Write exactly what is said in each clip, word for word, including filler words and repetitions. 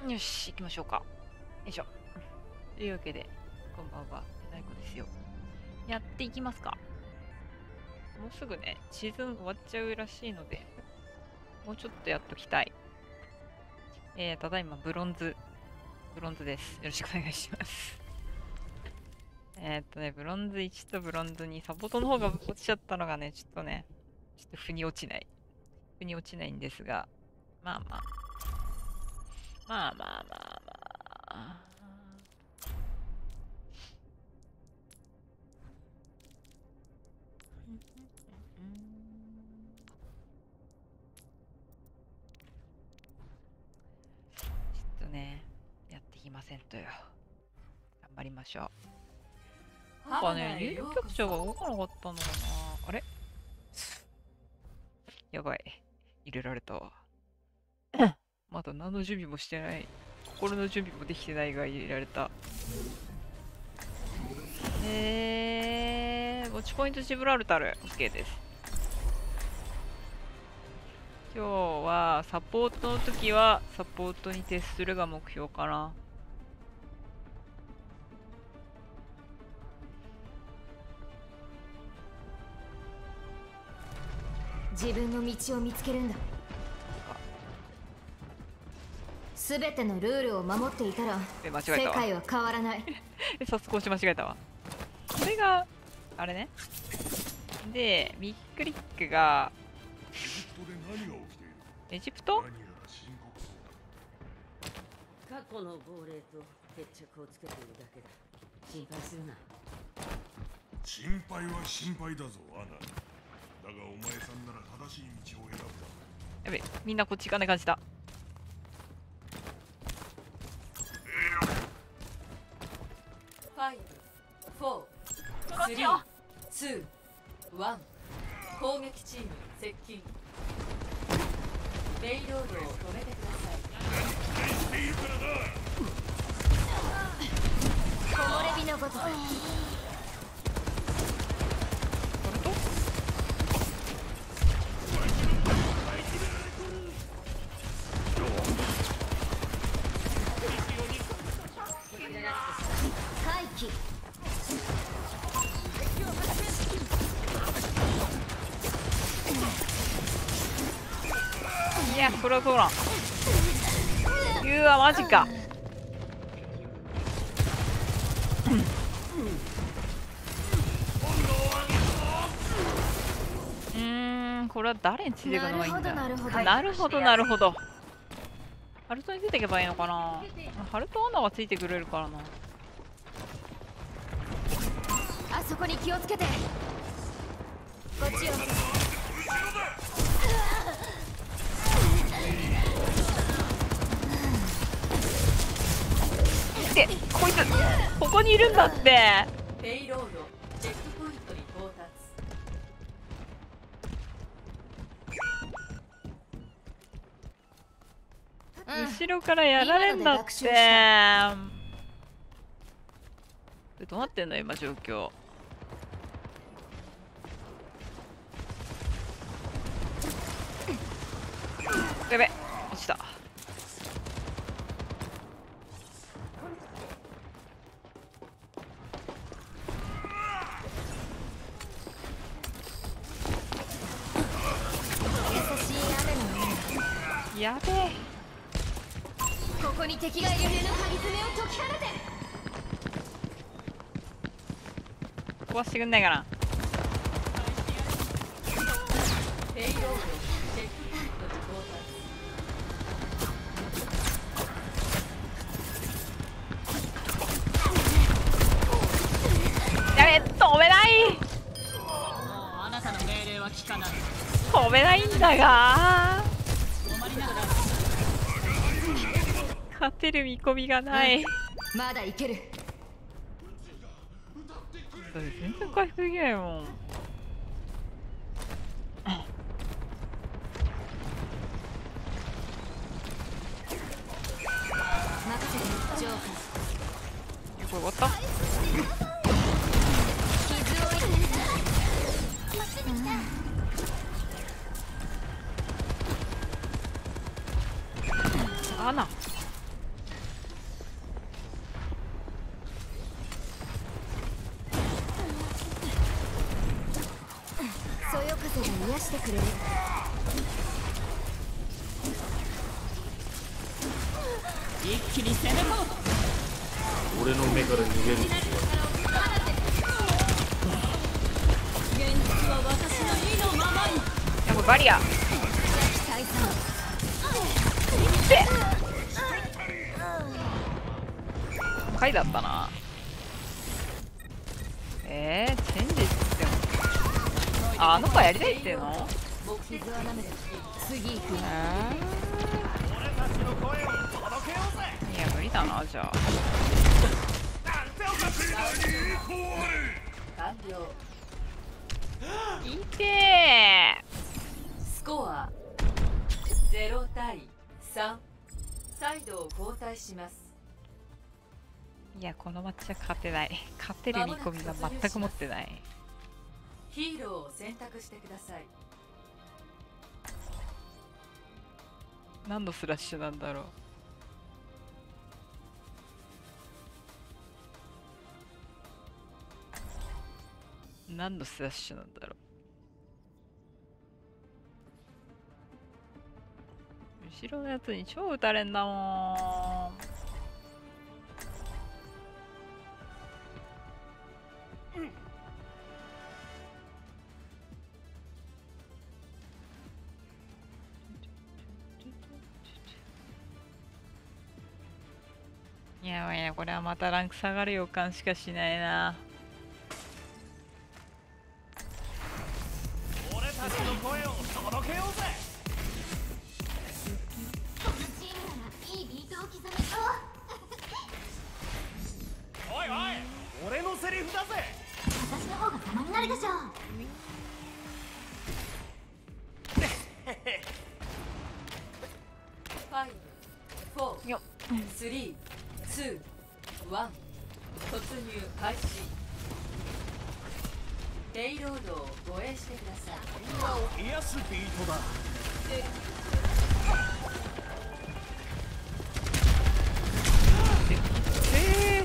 よし、行きましょうか。よいしょ。というわけで、こんばんは、ないこですよ。やっていきますか。もうすぐね、シーズン終わっちゃうらしいので、もうちょっとやっときたい。えー、ただいまブロンズ、ブロンズです。よろしくお願いします。えっとね、ブロンズいちとブロンズに、サポートの方が落ちちゃったのがね、ちょっとね、ちょっと腑に落ちない。腑に落ちないんですが、まあまあ。まあまあまあまあ。ちょっとね、やっていきませんとよ。頑張りましょう。なんかね、入力キャプチャーが動かなかったのかな。あれやばい。入れられたわ。まだ何の準備もしてない。心の準備もできてないが入れられた。えー、ウォッチポイントジブラルタル。OK です。今日はサポートの時はサポートに徹するが目標かな。 自分の道を見つけるんだ。すべてのルールを守っていたら世界は変わらない。 早速押し間違えたわ。これがあれね。でミックリックがエジプト？ 過去の亡霊と決着をつけているだけだ。心配するな。 心配は心配だぞアナ。だがお前さんなら正しい道を選ぶだ。 やべ、みんなこっち行かない感じだ。 ファイブ、フォー、スリー、ツー、ワン。攻撃チーム接近。レイロードを止めてください。 木漏れ日のごとく。回帰。 いや、これはそうなん。うわ、マジか。うーん、これは誰についていくのがいいんだ。なるほど、なるほど、なるほど。ハルトについていけばいいのかな。ハルトアナがついてくれるからな。 あそこに気をつけて。こっちを。 ってこいつここにいるんだって。 ペイロードチェックポイントに到達。後ろからやられんだって。どうなってんの今状況。やべ、落ちた。やべえ。 ここに敵がいる。腕の鍵爪を解き放て。 壊してくんないかな。 ペイロードチェックポイントに到達。やべえ、止めない。 もうあなたの命令は聞かない。 止めないんだが。勝てる見込みがない。 まだいける。 全然回復できないもん。 任せてジョーカー。 これ終わった。 傷を入れアナ一気に攻め込む。 俺の目から逃げる。 現実は私の意のままに。 やっぱバリア回だったな。えー、チェンジしてもあ、あの子やりたいっていうの？ 次行く。 えー、いや無理だな。じゃあ完了。 いてスコアゼロ対さん。サイドを交代します。 ー。いやこのマッチは勝てない。勝てる見込みが全く持ってない。 ヒーローを選択してください。 何のスラッシュなんだろう。何のスラッシュなんだろう。後ろのやつに超撃たれんだもん。いやばいな、これはまたランク下がる予感しかしないな。 俺たちの声を届けようぜ。 チームならいいビートを刻め。 おいおい、俺のセリフだぜ。 私の方が様になるでしょう。 ファイブ、フォー、 よっスリー、ツー、ワン。突入開始。レイロードを護衛してください。 みんなを癒すビートだ。 え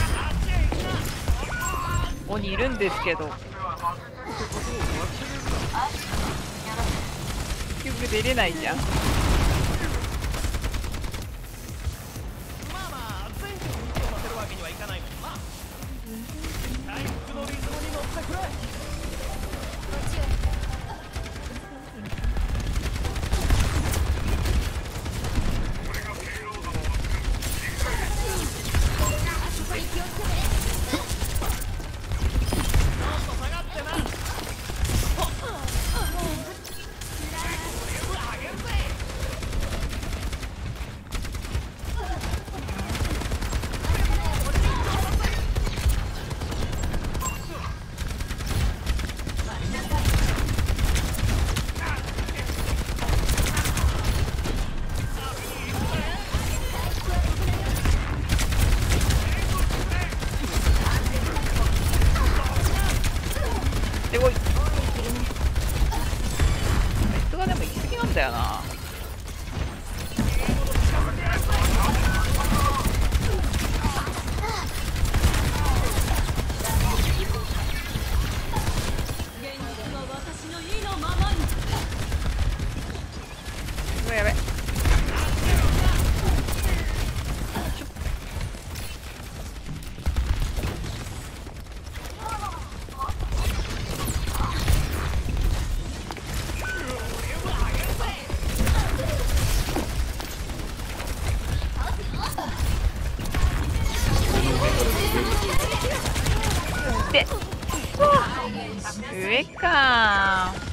ー、鬼いるんですけど結局出れないじゃん。 まあまあ全部見てさせるわけにはいかないもんな。回復のリズムに乗ってくれ。 でこい。あいつがでも行き過ぎなんだよな。 現実は私の意のままに。 うわやべ。で上かー。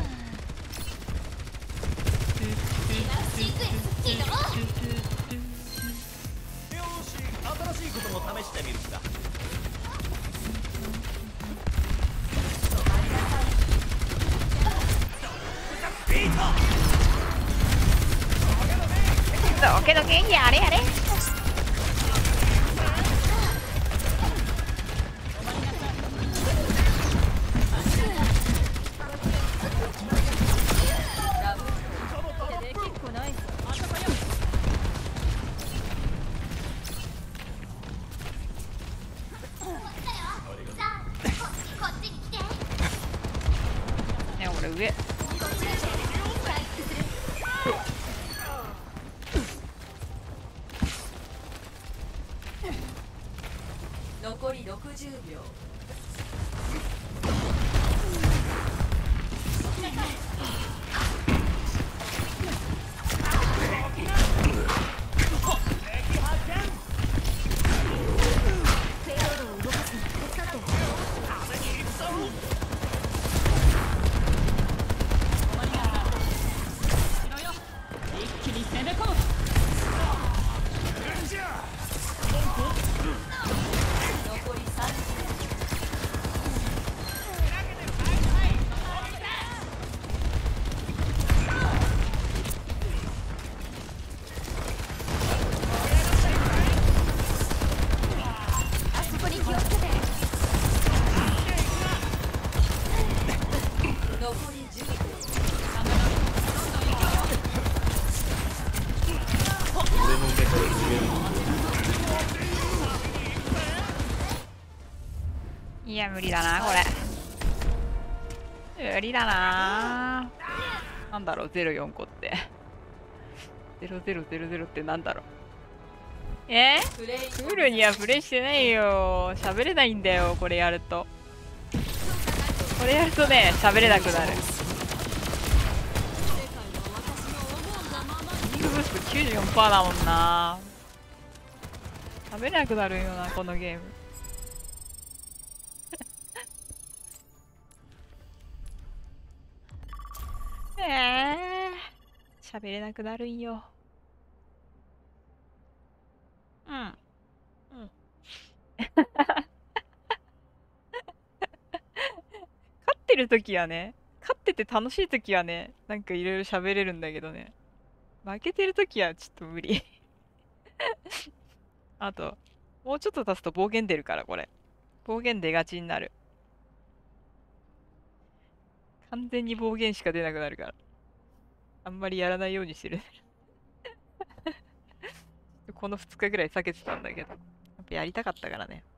よーし、新しいことも試してみるんだ。ビート。 どけどけやれやれ。ね俺上。 じゅうびょう。 いや無理だなこれ。無理だな。なんだろうゼロよん個ってゼロゼロゼロゼロってなんだろう。えー、クールにはプレイしてないよ。喋れないんだよこれやると。これやるとね喋れなくなる。リングブースト きゅうじゅうよんパーセント だもんな。喋れなくなるよなこのゲーム。ええー、喋れなくなるんよ。うん。うん。勝ってる時はね、勝ってて楽しい時はね、なんかいろいろ喋れるんだけどね、負けてる時はちょっと無理。あと、もうちょっと経つと暴言出るからこれ。暴言出がちになる。完全に暴言しか出なくなるから。あんまりやらないようにしてる。このふつかぐらい避けてたんだけど。やっぱやりたかったからね。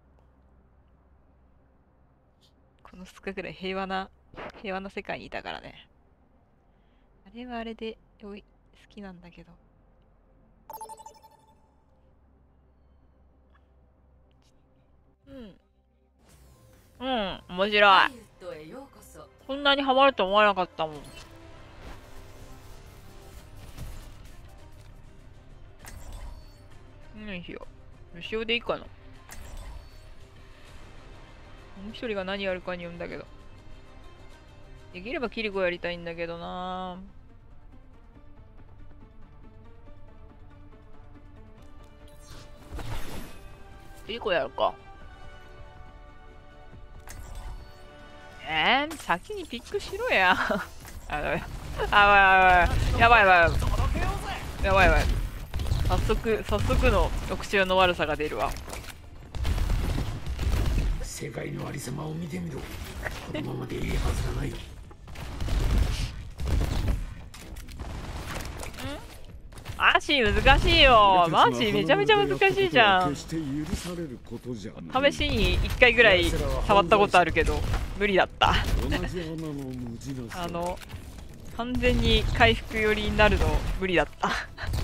このふつかぐらい平和な、平和な世界にいたからね。あれはあれで、おい、好きなんだけど。うん。うん、面白い。こんなにハマると思わなかったもん。何しよう。塩でいいかな。もう一人が何やるかに言うんだけど。できればキリコやりたいんだけどな。キリコやるか。えー、先にピックしろや。あ、やばい。あ、やばいやばい。やばいやばい。やばいやばい。早速、早速の抑止の悪さが出るわ。 世界のありさまを見てみろ。このままでいいはずがない。 マーシー難しいよ。マーシーめちゃめちゃ難しいじゃん。試しにいっかいぐらい触ったことあるけど無理だった。あの完全に回復寄りになるの無理だった。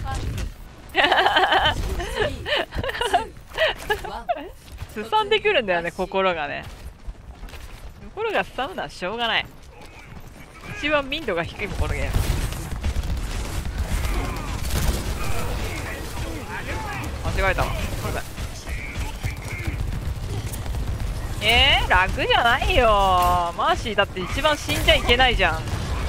すさんでくるんだよね、心がね。心がすさむのはしょうがない。一番民度が低いもんこのゲーム。間違えたわ。えー、楽じゃないよ。マーシーだって一番死んじゃいけないじゃん。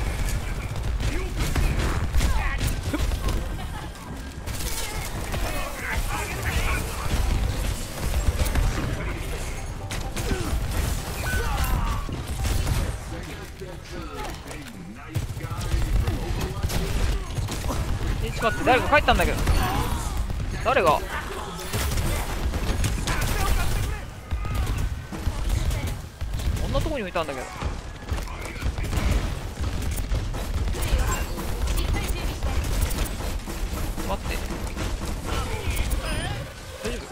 え、ちょっと待って、誰か帰ったんだけど。誰が？こんなとこにもいたんだけど。待って。大丈夫？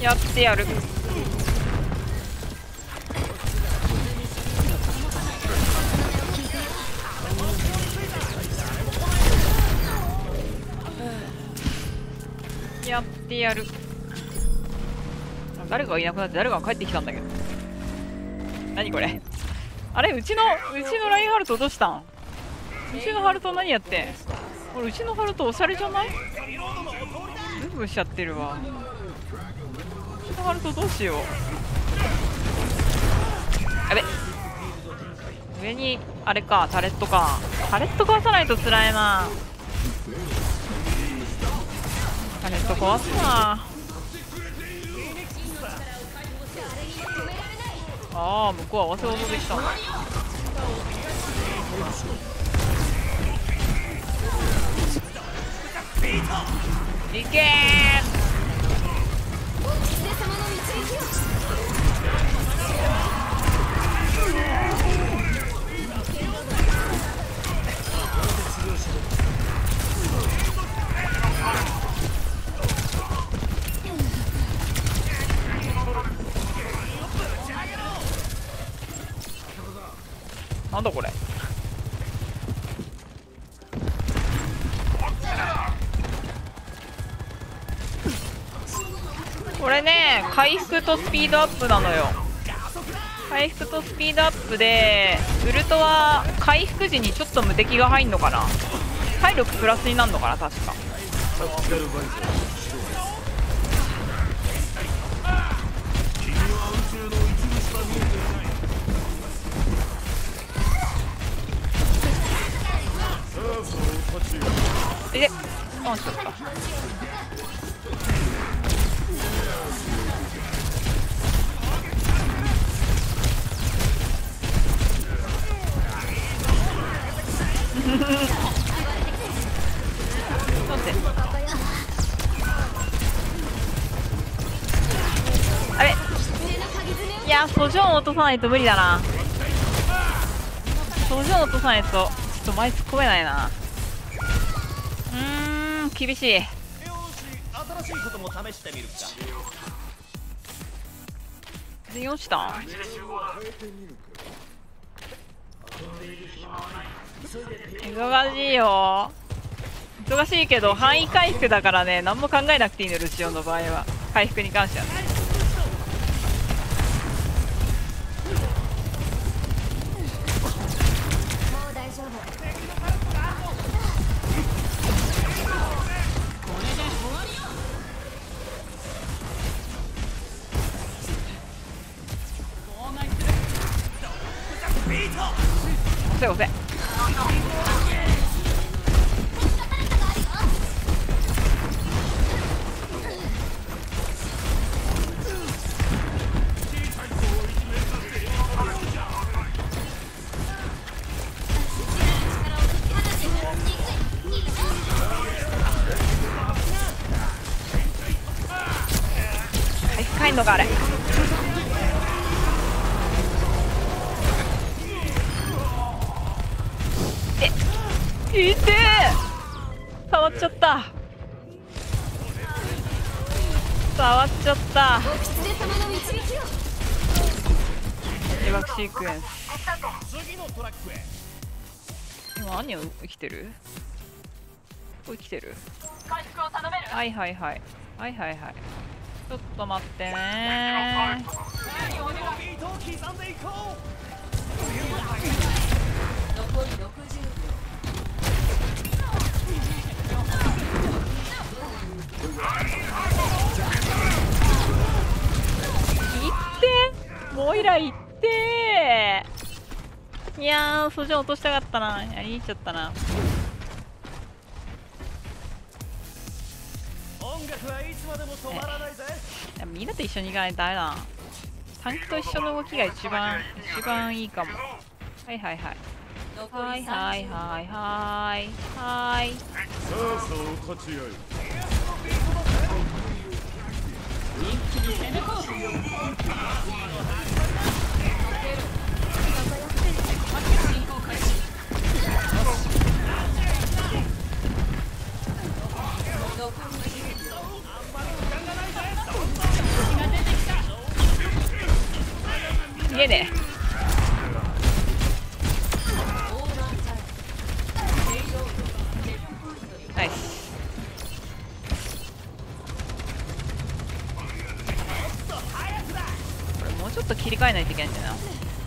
やってやる。やってやる。誰かがいなくなって誰かが帰ってきたんだけど。何これ。あれ、うちのうちのラインハルトどうしたん。うちのハルト何やってん。これうちのハルトおしゃれじゃない。ブーブーしちゃってるわ。うちのハルトどうしよう。やべ、上にあれか、タレットか。タレット壊さないとつらいな。タレット壊すな。ああ、向こう合わせ技できた。いけー。なんだこれ。これね、回復とスピードアップなのよ。回復とスピードアップでウルトは回復時にちょっと無敵が入んのかな。体力プラスになるのかな、確か。え、あ、ちょっと。あれ、いや、ソジョン落とさないと無理だな。ソジョン落とさないとちょっと前突っ込めないな。うーん、厳しい。 新しいことも試してみるか。 全員落ちた。忙しいよ。忙しいけど範囲回復だからね、何も考えなくていいの、ルシオンの場合は。回復に関してはね。押せ押せ。回復入んのかあれ。いてー、触っちゃった、触っちゃった。エバクシークエンス。今何を生きてる。生きてる。はいはいはいはいはいはい。ちょっと待ってねー。 残りろくじゅうびょう。 いってモイラいってー。いやー、ソジョン落としたかったな。やりに行っちゃったな。 音楽はいつまでも止まらないぜ。 いや、みんなと一緒に行かないとダメだな。タンクと一緒の動きが一番一番いいかも。はいはいはいはいはいはいはいはい。 さあさあ立ち会え。 一気に攻め込む。進行開始。 残りじゅうびょう。 げねえ。ナイス。これもうちょっと切り替えないといけないんだよな。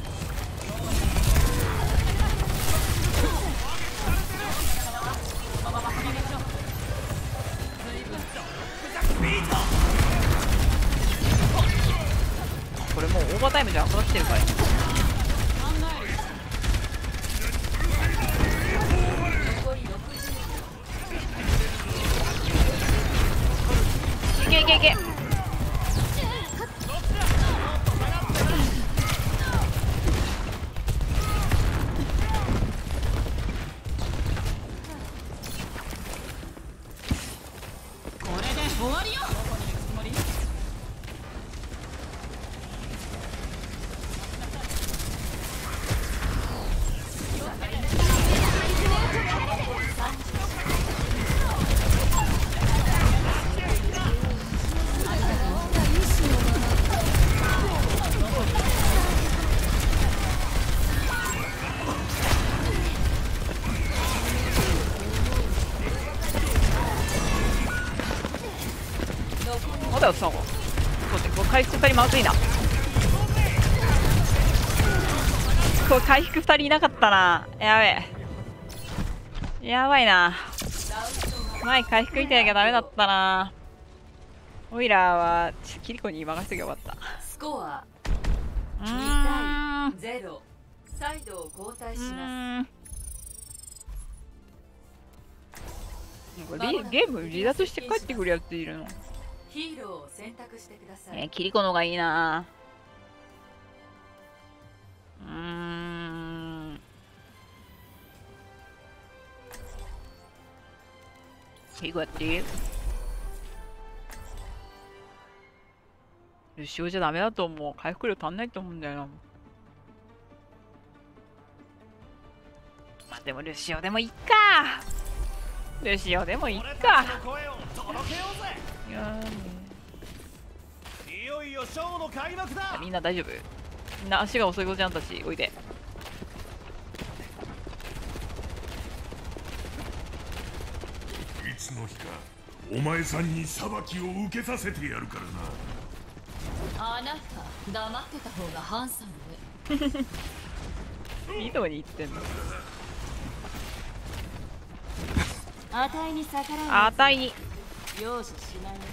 これもうオーバータイムじゃなくなってるから。いけいけいけ。 これで終わりよ。 まださ、そうね、これ回復ふたりまずいな。これ回復ふたりいなかったな。やべえ、やばいな。前回復みたいなきゃダメだったな。オイラーはキリコに任せときゃよかった。 スコアうにーん、 たいゼロ。サイドを交代しうまーん、これリゲーム離脱して帰ってくるやついるの。 す。ヒーローを選択してくださえー、 い。 キリコのがいいな。うーん、キリコやっていい？ルシオじゃダメだと思う。回復量足んないと思うんだよな。まあでもルシオでもいいか。ルシオでもいいか。 声を届けようぜ。 いやいよいよショーの開幕だ。 ー、みんな大丈夫？みんな足が遅い子ちゃんたちおいで。 いつの日かお前さんに裁きを受けさせてやるからな。 あなた黙ってた方がハンサムね。 いいとこに行ってんの。 あたいに逆らうあたいに。 容赦しないね。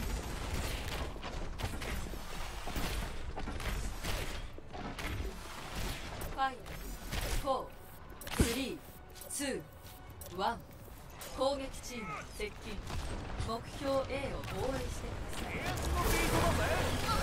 ファイブ、フォー、スリー、ツー、ワン。攻撃チーム接近。目標 A を防衛してください。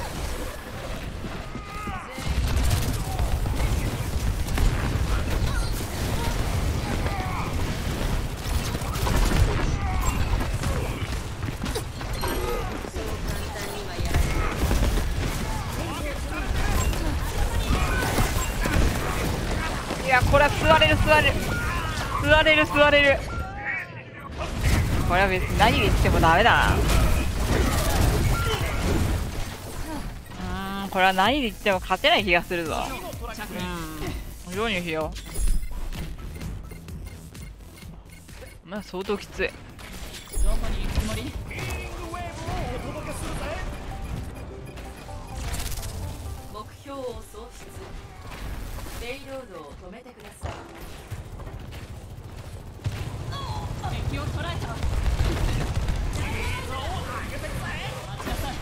いや、これは座れる座れる座れる座れる。これは別に何言ってもダメだな。うーん、これは何で言っても勝てない気がするぞ。うん、非常にしよう。まあ相当きつい。 どこに行くつもり？ 目標を喪失。レイロードを止めてください。 敵を捕らえた。待ちなさい。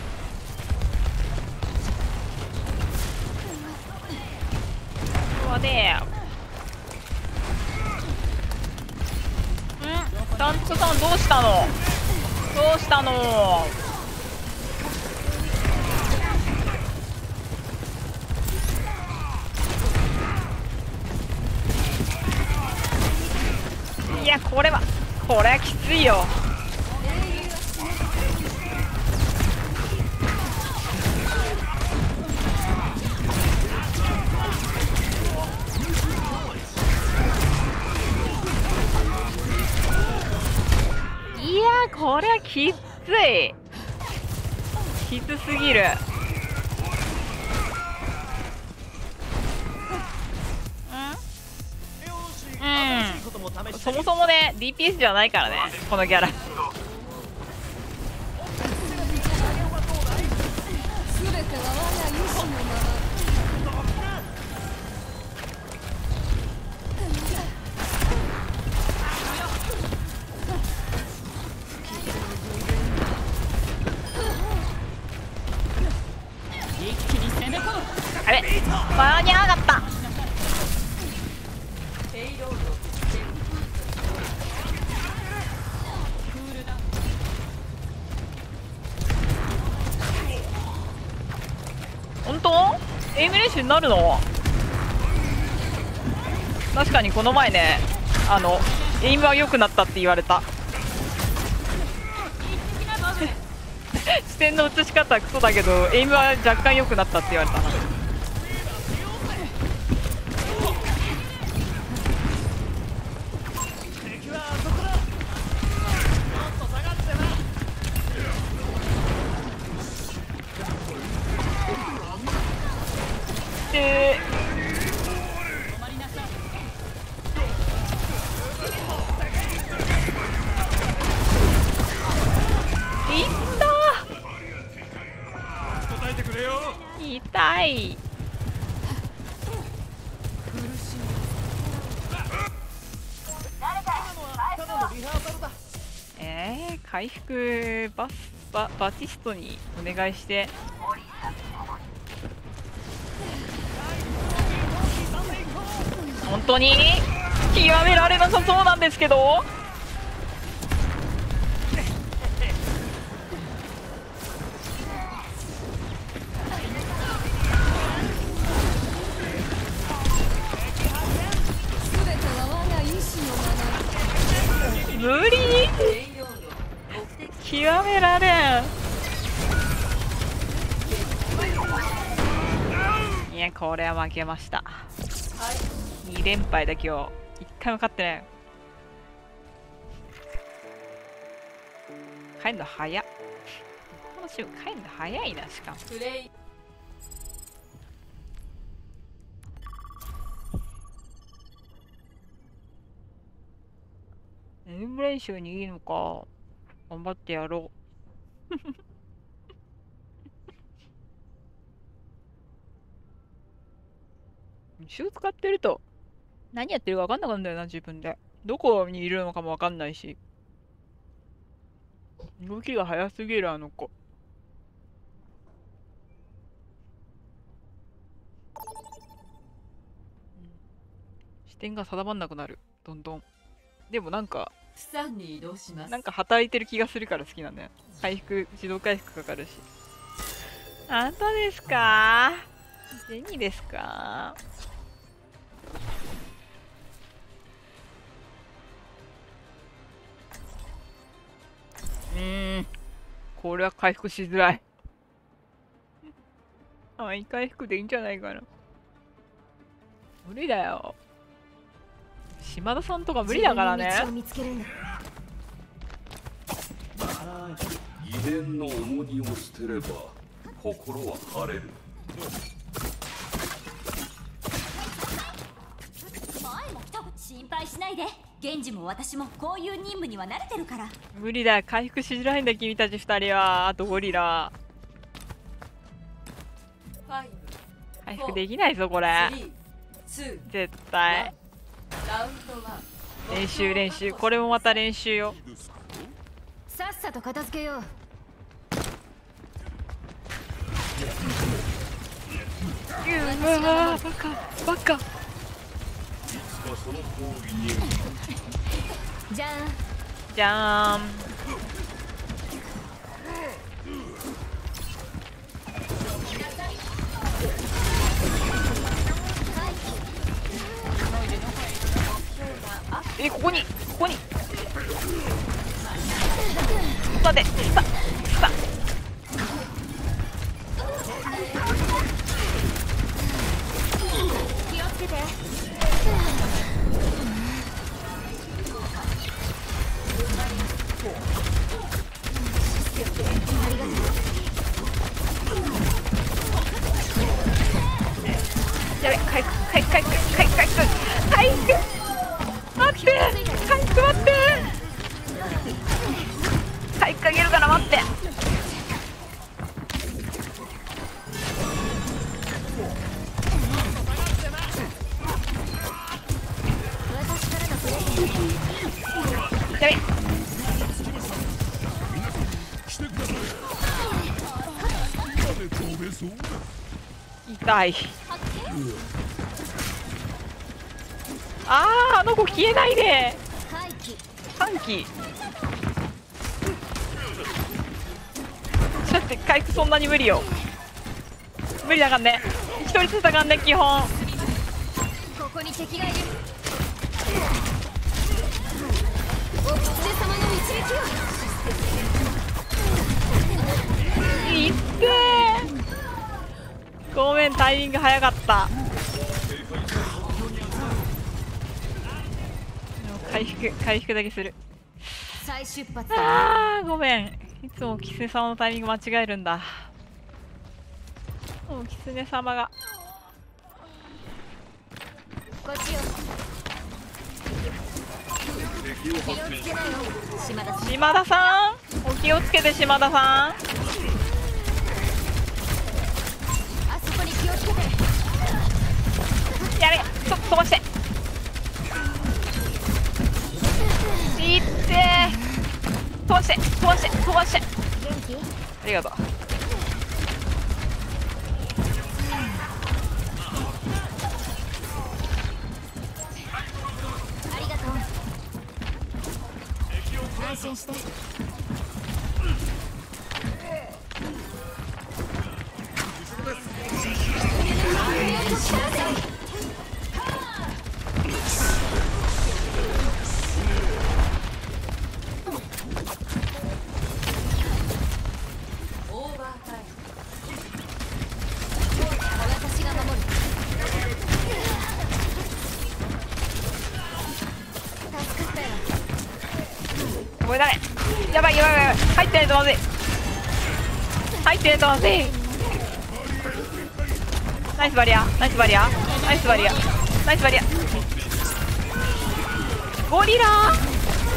うわねえ。ん？ダンツさんどうしたの？どうしたの？いや、これはこれはきついよ。いや、これはきつい。きつすぎる。 そもそもね ディーピーエス じゃないからねこのキャラ。あれ間に合わなかった。本当？エイム練習になるの？確かにこの前ね、あのエイムは良くなったって言われた。視点の映し方はクソだけどエイムは若干良くなったって言われた。で痛い。えー、回復バスババティストにお願いして。本当に極められなさそうなんですけど。無理。極められん。いやこれは負けました。に連敗だ今日。いっかいも勝ってない。帰るの早っ。このチーム帰るの早いな。しかもエイム練習にいいのか。頑張ってやろう。手使ってると何やってるか分かんなくなるんだよな。自分でどこにいるのかも分かんないし、動きが速すぎるあの子。視点が定まんなくなるどんどん。でもなんかなんか働いてる気がするから好きなんだよ。回復自動回復かかるし。あんたですか？ジェニーですか？うーん、これは回復しづらい。あい回復でいいんじゃないかな。無理だよ。島田さんとか無理だからね。 遺伝の重荷を捨てれば心は晴れる。 前も来た。心配しないで。源氏も私もこういう任務には慣れてるから。 無理だ、回復しづらいんだ君たちふたりは。あとゴリラ回復できないぞこれ絶対。練習練習、これもまた練習よ。 さっさと片付けよう。 うわーバカバカ。 じゃんじゃーん。え、ここにここに待って、ささ気をつけて。 やべ、回復回復回復回復回復回復。待っ待って回復待って回復かけるから待って。やべ痛い。あー、あの子消えないで。歓喜ちょっと回復そんなに無理よ。無理だからね。一人ずつだからね基本。 ここに敵がいる。お狐様の導きを。 いってー、ごめんタイミング早かった。回復回復だけする。 再出発。 あーごめん、いつもキツネ様のタイミング間違えるんだ。もうキツネ様がこっちよ。気をつけないよ島田さん。 島田さんお気をつけて。島田さんあそこに気をつけて。 やれ、ちょっと飛ばして。いってー、飛ばして飛ばして飛ばして。ありがとう。 ありがとう。安心して。 これだね。やばいやばいやばい、入ってないとまずい。入ってないとまずい。ナイスバリアナイスバリアナイスバリアナイスバリア。ゴリラー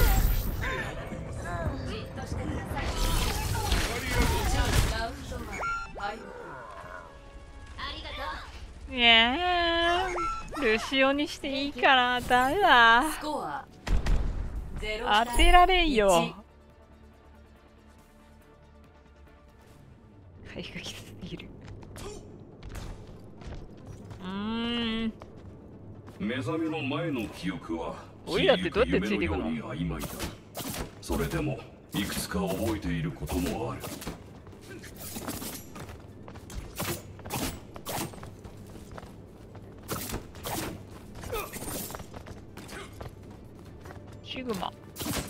いやー、ルシオにしていいかな。ダメだ、 スコア当てられんよ。回復きつすぎる。うーん、 目覚めの前の記憶はおいらってどうやってついていくの？ 夢ように曖昧だ。それでもいくつか覚えていることもある。 シグマ。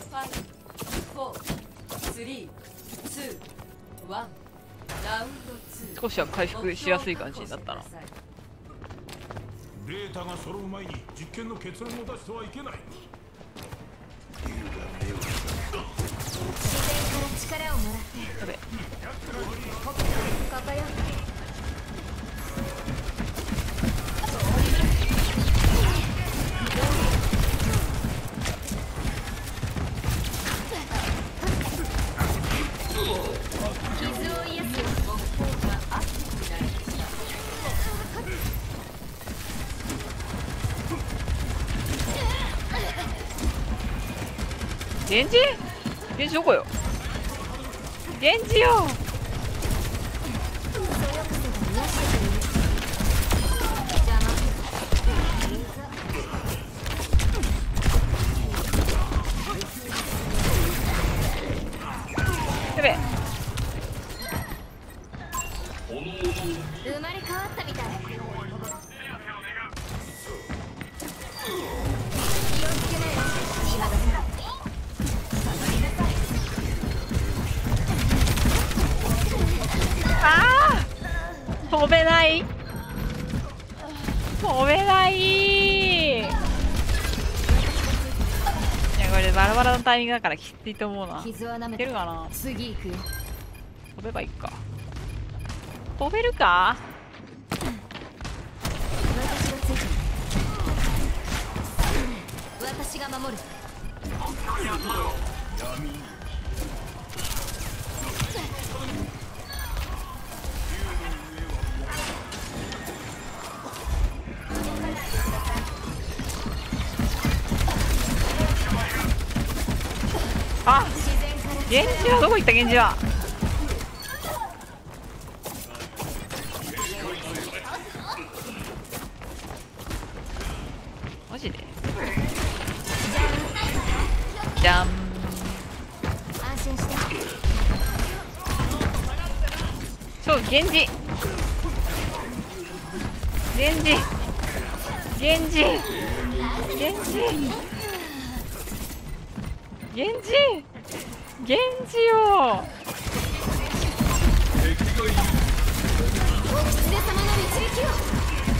少しは回復しやすい感じになったな。 データが揃う前に実験の結論を出してはいけない。 自然から力をもらって。 やべ、 ここよ。 ゲンジ？ゲンジどこよ？ゲンジよ。やべ。 生まれ変わったみたい。 ああ、飛べない。飛べない。いや、これバラバラのタイミングだからきついと思うな。い傷は舐めけるかな。 次行くよ。 飛べばいいか。飛べるか。 私がついてる。私私が守る。 あ、源氏はどこ行った源氏は。マジでじゃん。 安心して。 そう、源氏源氏源氏源氏源氏源氏よ。 お狐様の一撃を。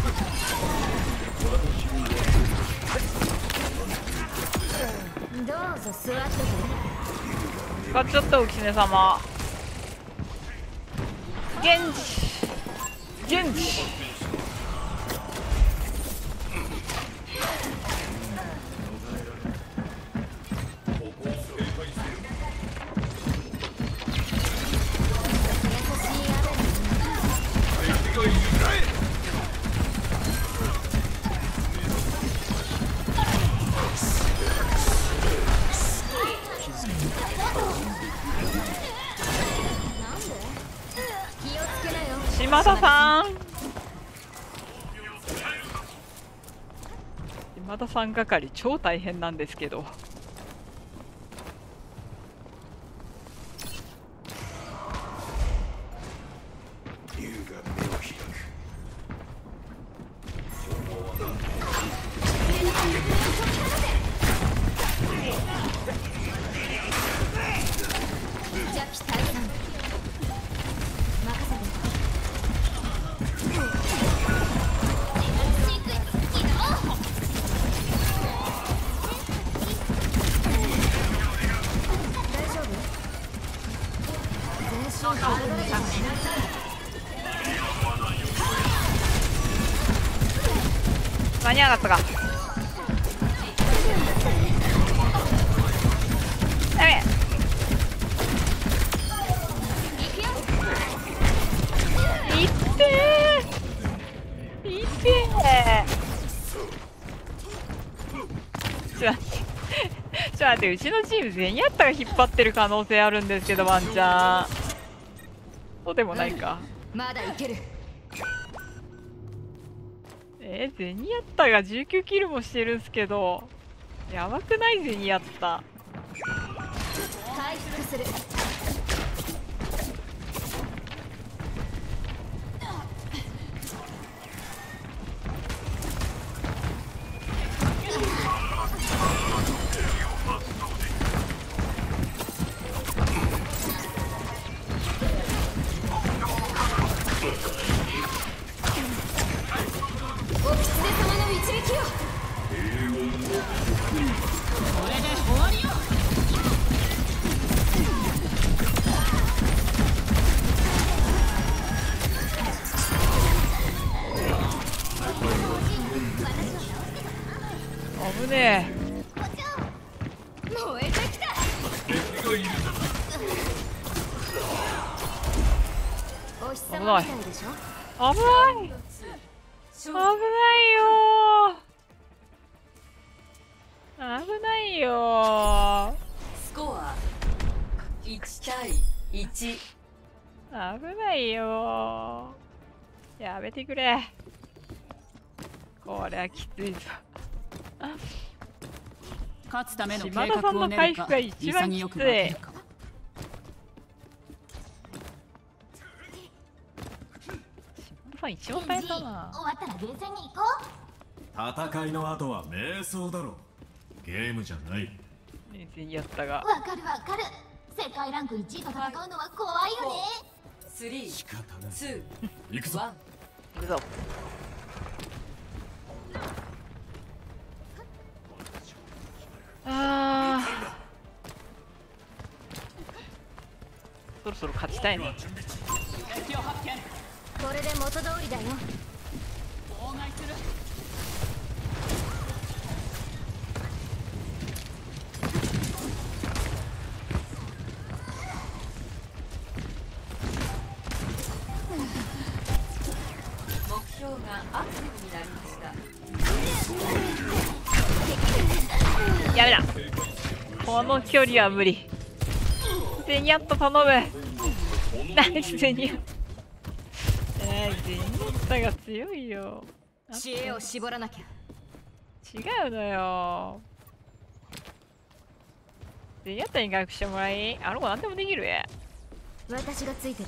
どうぞ座ってて。 使っちゃったお狐様。源氏源氏島田さん島田さん係超大変なんですけど。間に合わなかったか。ダメ。いってーいってー。ちょっと待ってちょっと待って、うちのチーム全員やったが引っ張ってる可能性あるんですけど、ワンチャンそうでもないか。 まだいける。 えー、ゼニヤッタがじゅうきゅうキルもしてるんすけど、やばくないゼニヤッタ。 回復する。 危ね燃えてきた。お日様みたいでしょ。 危ない危ないよー危ないよー。 スコアいちたいいち。 危ないよー。やめてくれ。これはきついぞ。 勝つための計島田さんの画を練るか回復が一番きつい。 潔く分けるか。 島田さん一番大変だな。 終わったらゲーセンに行こう。 戦いの後は瞑想だろ。ゲームじゃない。 冷静にやったが。 わかるわかる。世界ランクいちいと戦うのは怖いよね。 スリー、 仕方ない。 ツー、 行くぞ。 ワン。 行くぞ。あーそろそろ勝ちたいね。 敵を発見。 これで元通りだよ。 妨害する。 標がアクティブになりました。 やめだ。この距離は無理。ゼニアット頼む。ナイスゼニアット。えー、ゼニアットが強いよ。 知恵を絞らなきゃ。 違うのよ。ゼニアットに回復してもらい、あの子何でもできるえ。 私がついてる。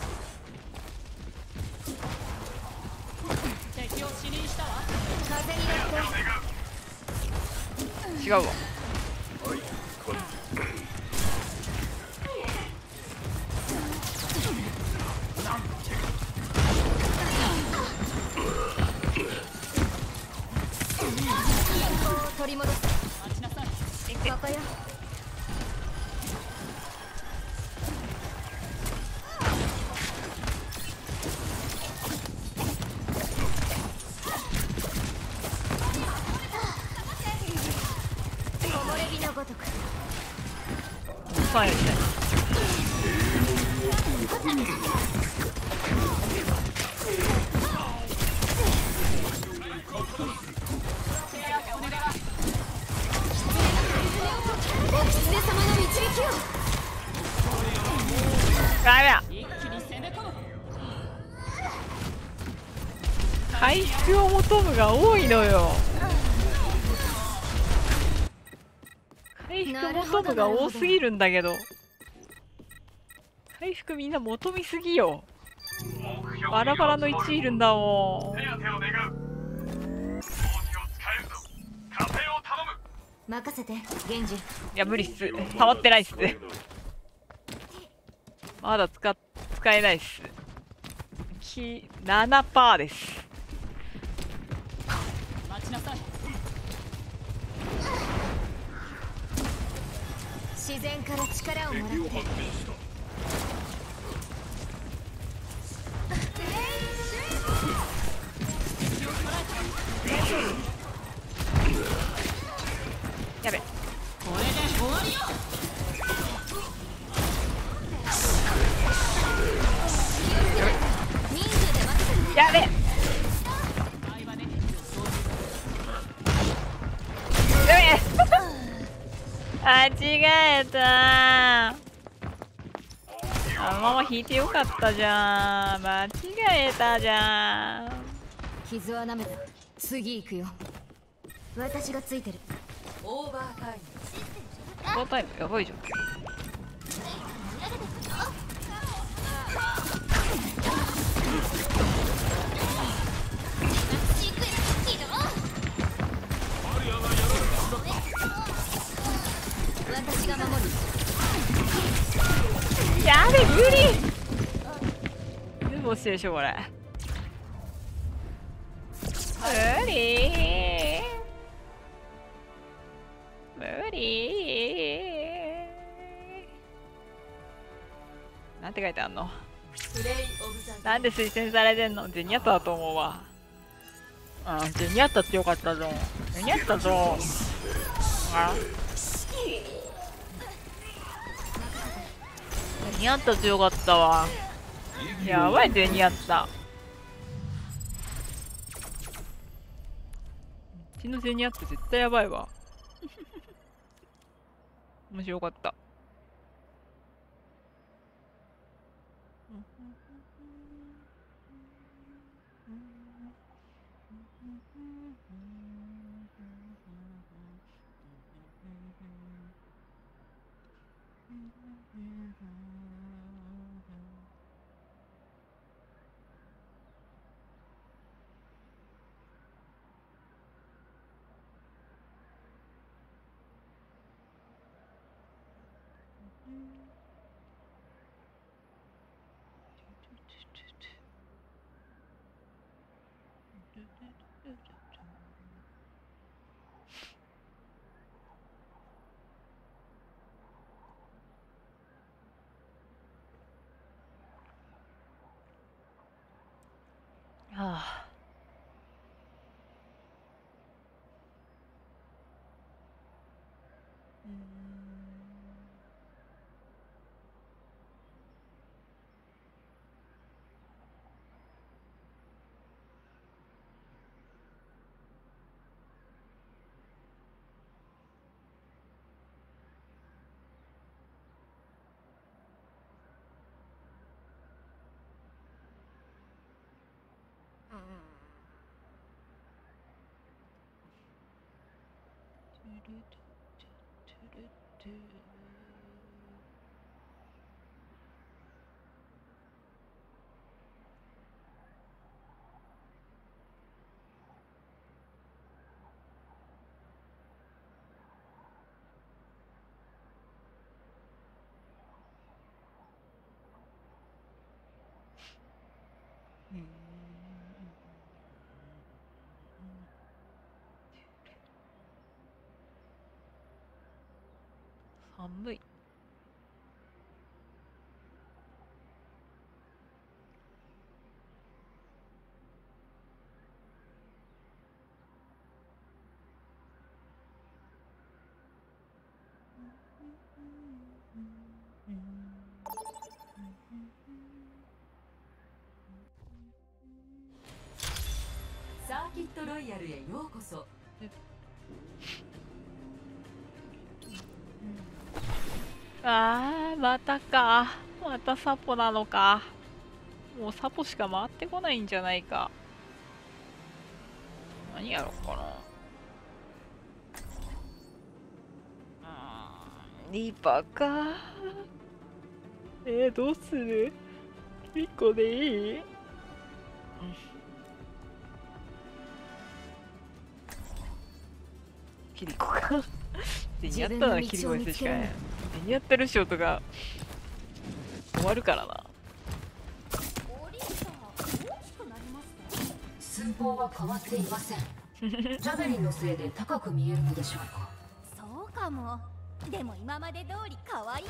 敵を死にしたわ。 風に乗って。 違うわ。 取り戻す。 待ちなさい。 ここよ。木漏れ日のごとく。 そうですね。 お狐様の導きを。 ダメだ。 一気に攻め込む。 回復を求むが多いのよ。回復求むが多すぎるんだけど。回復みんな求めすぎよ。バラバラのいちいるんだもん。 任せて、源氏。 いや無理っす。触ってないっす。まだ使っ使えないっす。き ななパーセント です。 待ちなさい。 自然から力をもらって。 やべ。 これで終わりよ。 人数で任せる。 やべ。やべ。間違えた。あのまま引いてよかったじゃん。間違えたじゃん。 傷は舐めた。次行くよ。私がついてる。 オーバータイム。 オーバータイムやばいじゃん。 私が守る。 やべ、無理。全部落ちてるでしょこれ。無理無理。なんて書いてあんの。 プレイオブザなんで推薦されてんの。ゼニアットだと思うわ。うん、ゼニアットってよかったぞ。ゼニアットぞ。あゼニアット強かったわ。やばいゼニアッタ。うちのゼニアット絶対やばいわ。面白かった。はあ。 寒い。 サーキットロイヤルへようこそ。 あー、またか。またサポなのか。もうサポしか回ってこないんじゃないか。何やろうかな。うーん、リーパーか。えー、どうする？いっこでいい？うん、キリコか。デニアッタのキリコにするしかない。デニアッタルショートが終わるからな。 寸法は変わっていません。ジャベリンのせいで高く見えるのでしょうか。 そうかも。でも今まで通り可愛いです。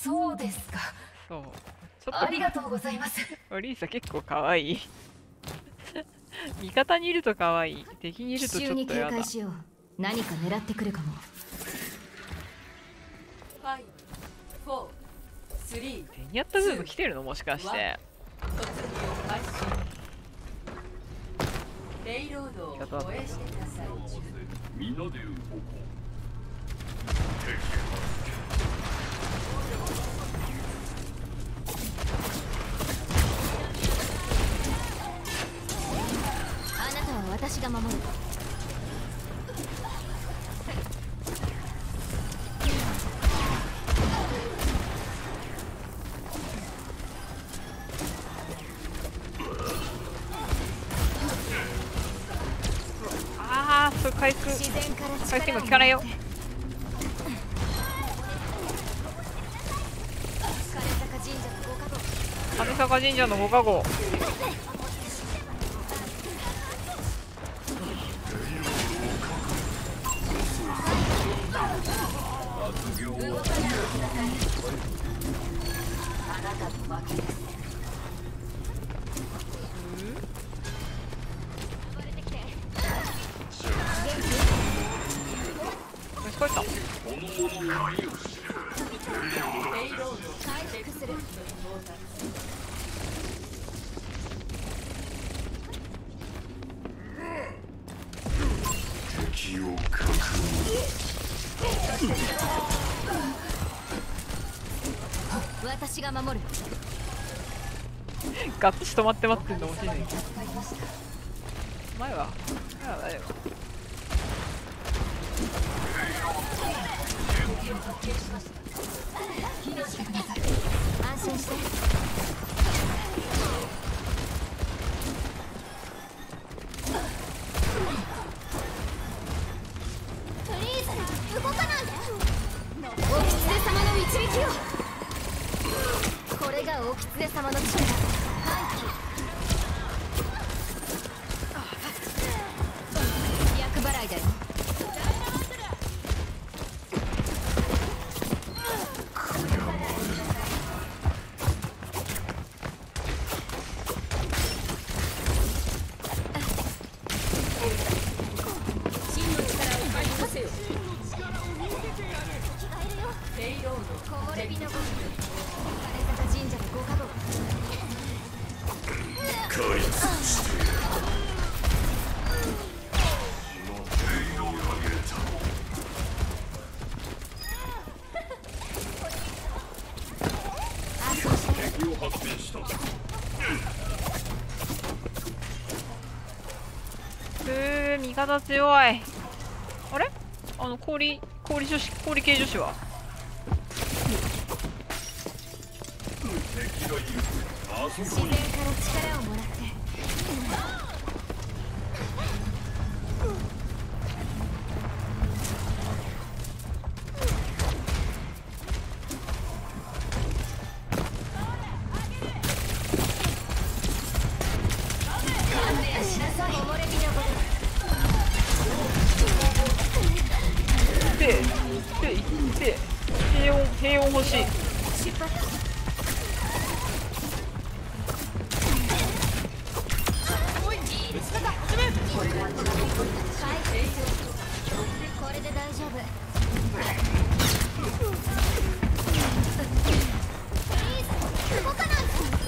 そうですか。 そう。ちょっとありがとうございます。 オリーサ結構可愛い。味方にいると可愛い。敵にいるとちょっとやだ。 しよう。何か狙ってくるかも。 ファイブ、フォー、スリー、 デニアッタブーム来てるのもしかして。 突入開始。レイロードを護衛してください。 みんなで動こう。 あなたは私が守る。 ああ、そう回復回復今効かないよ。金坂神社のご加護。よし、帰った。 敵を確認。 私が守る。 ガッチ止まって待ってんの欲しいね。前は前は大丈夫。 安心して。プリーズ動かないで。お狐様の導きを。これがお狐様の力。厄払いだよ。 味方強い。あれあの氷氷女子氷系女子は自然から力をもらってででで平穏平穏欲しい。 これで大丈夫。動かない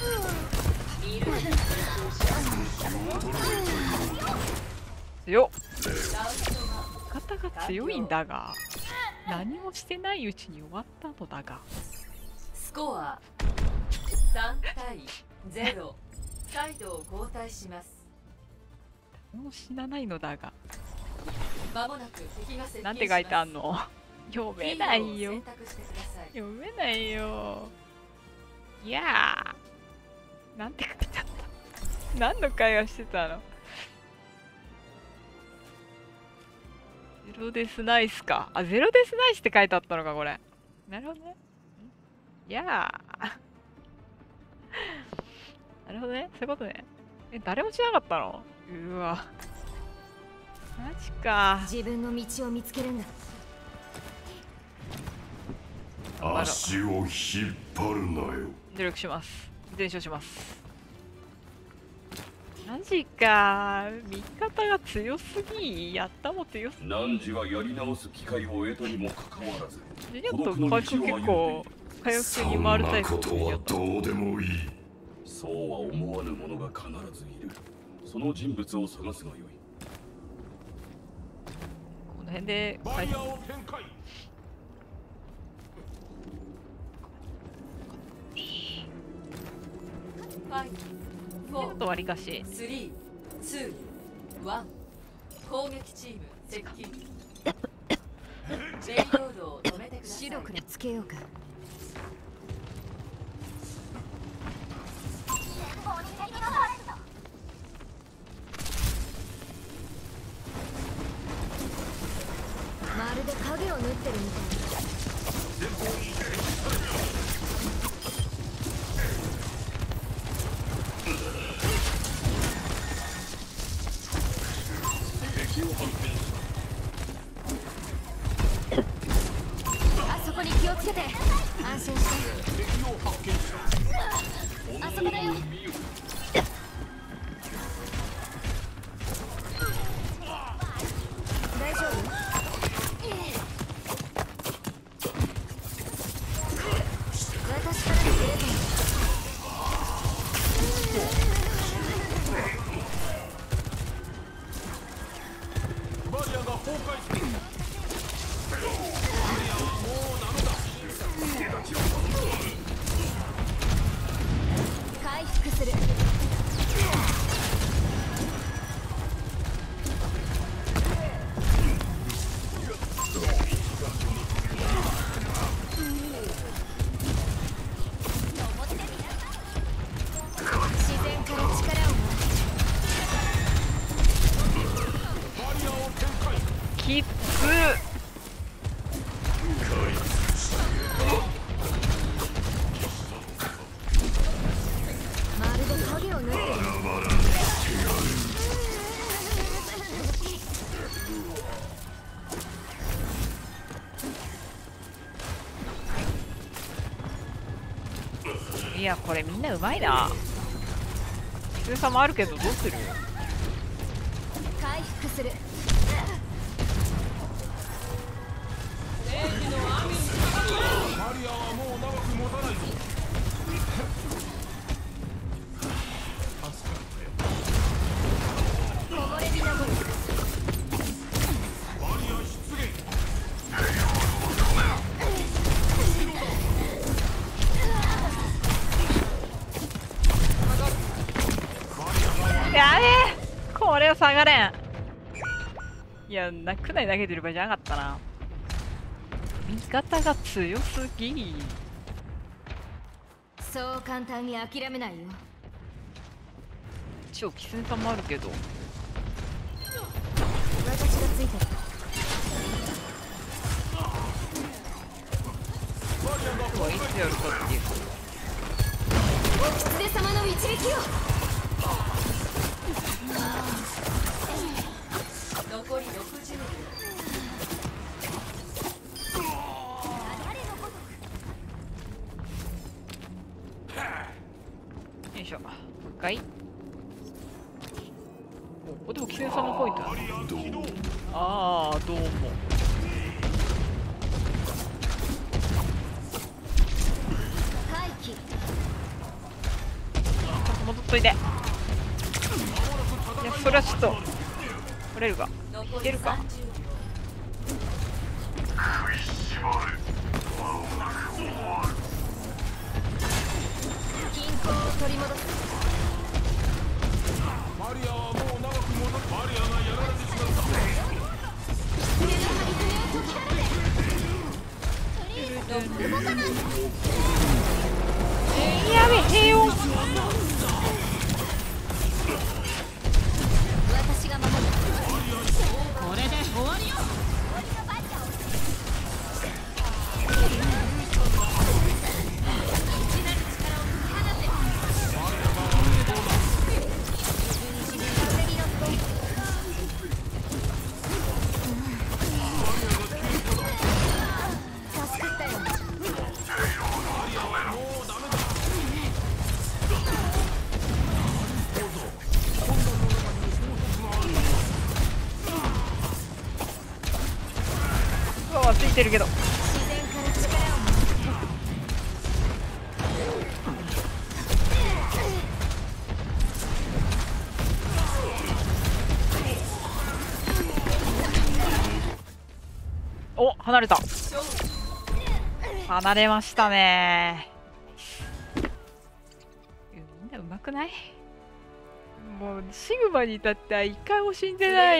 強っ。味方が強いんだが何もしてないうちに終わったのだが。 スコアさん対ゼロ。サイドを交代します。 もう死なないのだが。 まもなく敵が接近します。 なんて書いてあんの読めないよ。 選択してください。 読めないよ。いやーなんて書いてあった。何の会話してたの。ゼロデスナイスか。あ、ゼロデスナイスって書いてあったのか、これ。なるほどね。いやーなるほどね。そういうことね。え、誰もしなかったの？うわ。マジか。 自分の道を見つけるんだ。 足を引っ張るなよ。 努力します。伝承します。マジか。味方が強すぎ。やったも強すぎ。 汝がやり直す機会を得たにもかかわらず、 ジュニアット回復結構回復に回るタイプ。 そんなことはどうでもいい。そうは思わぬ者が必ずいる。その人物を探すがよい。 この辺でバイヤーを展開。 あとわりかしスリー、ツー、ワン。攻撃チーム接近。レイロードを止めてください。 白黒つけようか。まるで影を縫ってるみたい。あそこに気をつけて。安心して。あそこだよ。大丈夫？私からのプレゼント。 バリアが崩壊している。バリアはもうダメだ。 回復する。自然から力をもらって。 バリアを展開。 きつまるで影を縫ってる。 いやこれみんなうまいな。強さもあるけどどうする？ 回復する。 バリアはもう長く持たないぞ。 木漏れ日のごとく。 バリア出現。 やべえこれは下がれん。 いや、なくない投げてる場合じゃなかったな。味方が強すぎ。 そう簡単に諦めないよ。 一応キスネさんもあるけど、 私がついてる。 今日はいつやるかっていうと、 お狐様の一撃を。 残りろくじゅうびょよいしょ。もう一回。お、でもキスネさんのポイントだ。ああ、どうも。 回帰。 ちょっと戻っといて。いや、それはちょっと取れるか、いけるか。 均衡を取り戻す。 マリアはもう長く戻っマリアがやられてしまった。 腕の張り詰めを解き放て。動かないで。 えー、やべ、平穏。 私が守る。 これで終わりよ。 ついてるけど、 自然から力をもらお、離れた。離れましたね。みんなうまくない？もうシグマに至っては一回も死んでない。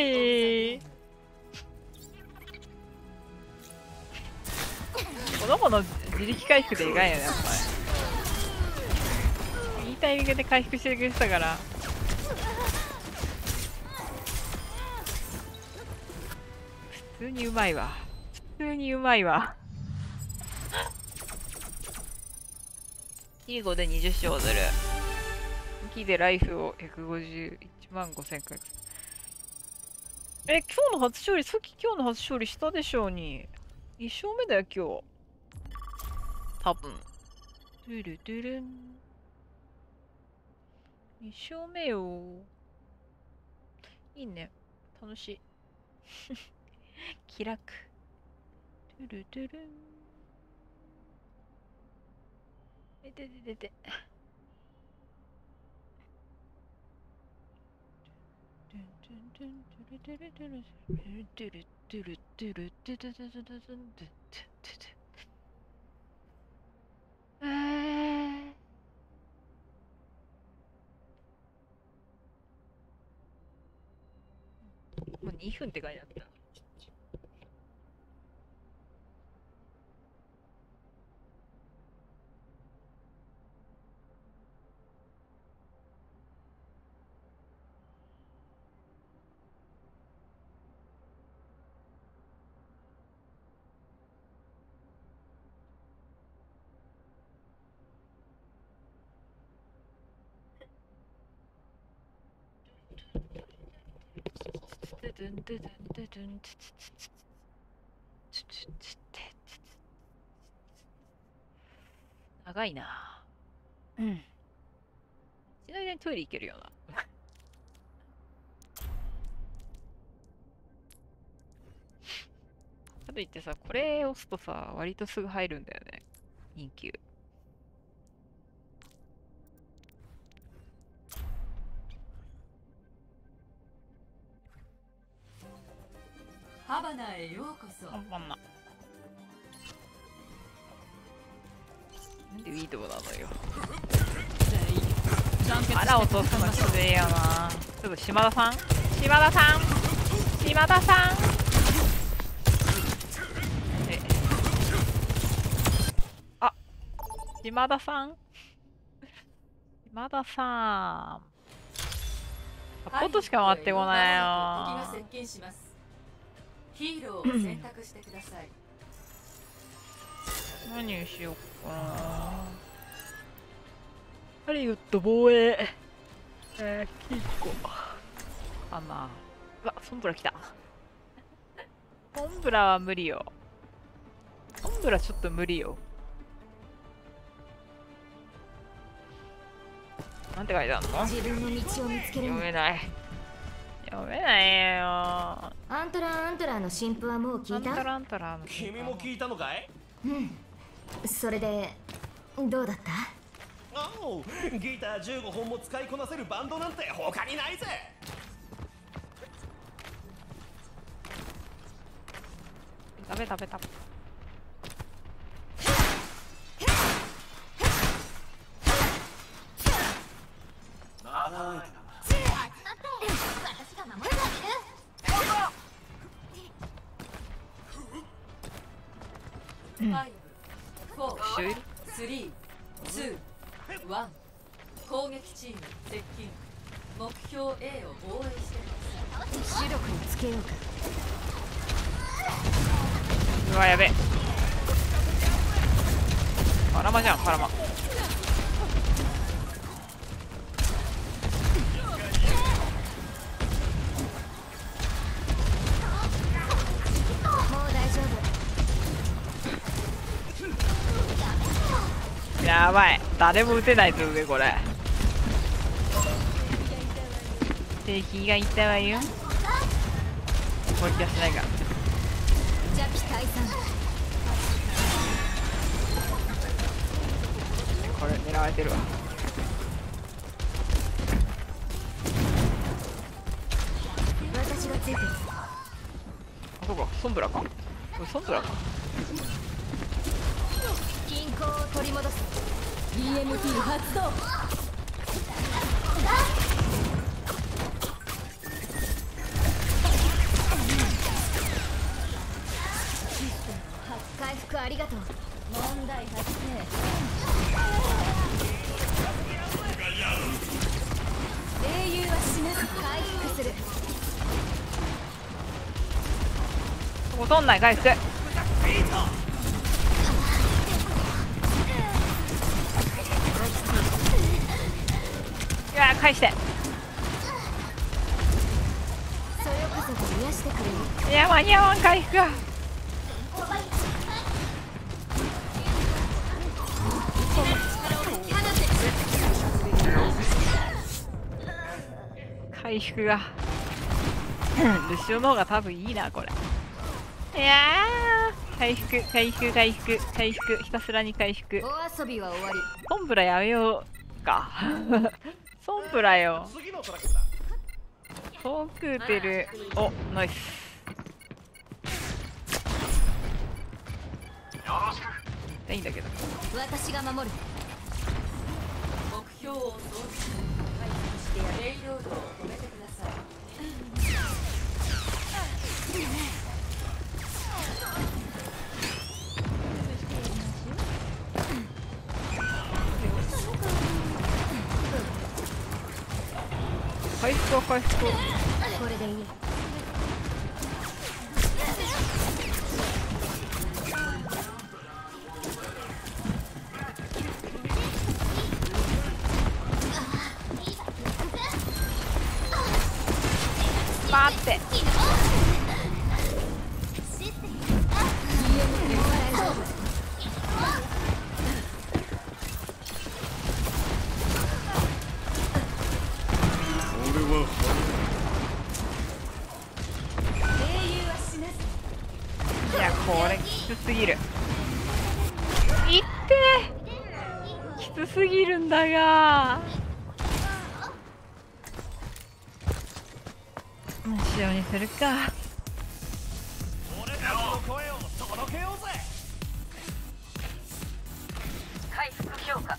この子の自力回復で意外やね、やっぱり。いいタイミングで回復してくれてたから。普通にうまいわ。普通にうまいわ。キーゴでにじゅっ勝する。キーでライフをひゃくごじゅういちまんごせん回復。え、今日の初勝利、さっき今日の初勝利したでしょうに。いち勝目だよ、今日。多分。ドゥルドゥルン。に勝目よ。いいね。楽しい。気楽。ドゥルドゥルン。えてててて。えー、もうにふんって書いてあった。長いな。うん。ちなみにトイレ行けるよな。かといってさ、これ押すとさ、割とすぐ入るんだよね。人気。 ハバナへようこそ。 ハバナ。なんでウィードなのよ。あら、落とすのきついよな。ちょっと島田さん島田さん島田さん。えあ、島田さん。島田さん。サポートしか回ってこないよ。 敵が接近します。ヒーローを選択してください。 何にしようかな。ハリウッド防衛。えー、キーコ。かな。うわ、ソンブラ来た。ソンブラは無理よ。ソンブラちょっと無理よ。なんて書いてあるの？ 自分の道を見つける読めない。読めないよ。 アントラーアントラーの新譜はもう聞いた？ アントラアントラーの。 君も聞いたのかい？ うん。それでどうだった？ おう、ギターじゅうごほんも使いこなせるバンドなんて他にないぜ。 食べ食べ食べ。 私が守ってあげる。 ファイブ、フォー、スリー、ツー、ワン。攻撃チーム接近。目標 A を防衛してください。 主力につけようか。 うわ、やべえ。パラマじゃん、パラマ。やばい、誰も撃てないぞ上これ。敵がいたわよ。もう気がしないから。 邪気退散。 これ狙われてるわ。 私がついてる。 あ、そうか、ソンブラか。これソンブラか。 均衡を取り戻す。 イーエムティー 発動。回復ありがとう。問題発生。英雄は死なず回復する。 ここ取んない、回復。いやー、返して。 そよ風が癒してくれる。 いや、間に合わん、回復が。回復がルシオの方が多分いいなこれ。いやー、回復回復回復回復、ひたすらに回復。 お遊びは終わり。 ソンブラやめようか。ソンブラよ。遠く打てる。お、ナイス。いいんだけど。 私が守る。 目標を操作してレイロードを止めてください。 回復は回復。 これでいい。 待って。いや、これきつすぎる。いってきつすぎるんだが。後ろにするか。 俺たちの声を届けようぜ。 回復強化。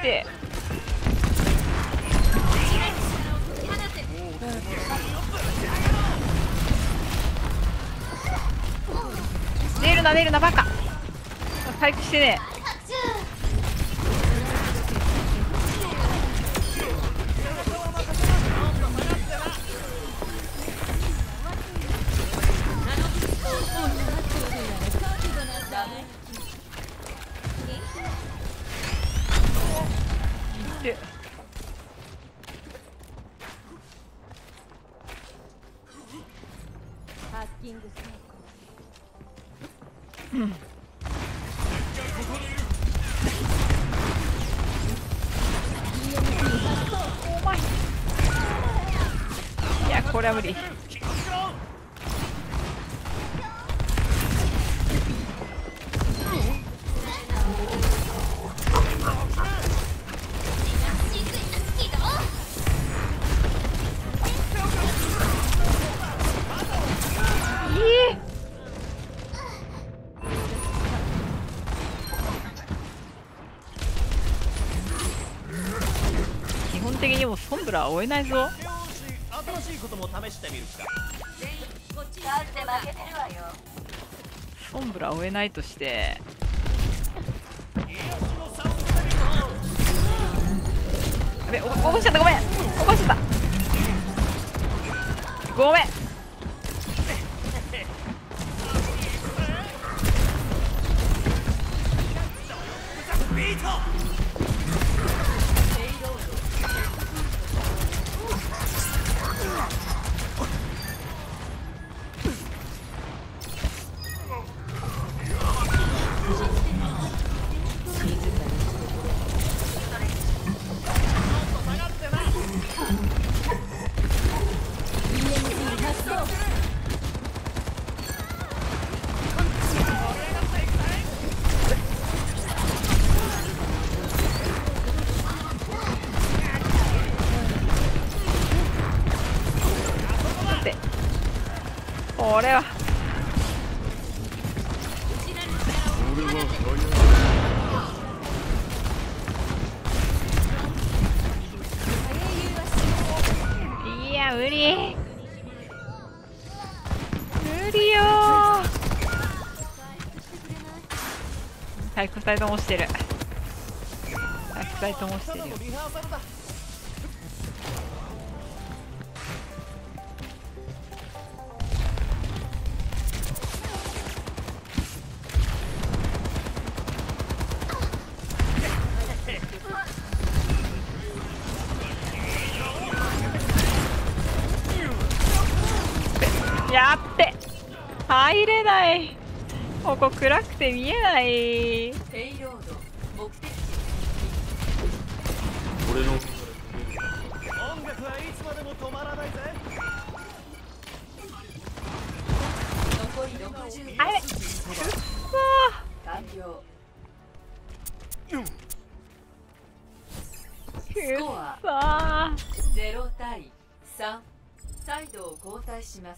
て。出るな出るなバカ。回復してね。いやこれは無理。基本的にもうソンブラは追えないぞ。 新しいことも試してみるか。 ソンブラ追えないとしてやべ、おこぼしちゃった、ごめんこぼしちゃったごめん。これはいや無理無理よー。はいふたりともしてる。はいふたりともしてるよ。やって入れない。ここ暗くて見えない。 ペイロード目的地。 俺の音楽はいつまでも止まらないぜ。 残りろくじゅうびょう。 あれくっそ完了。 ースコアくっそー。 ゼロ対さん。サイドを交代します。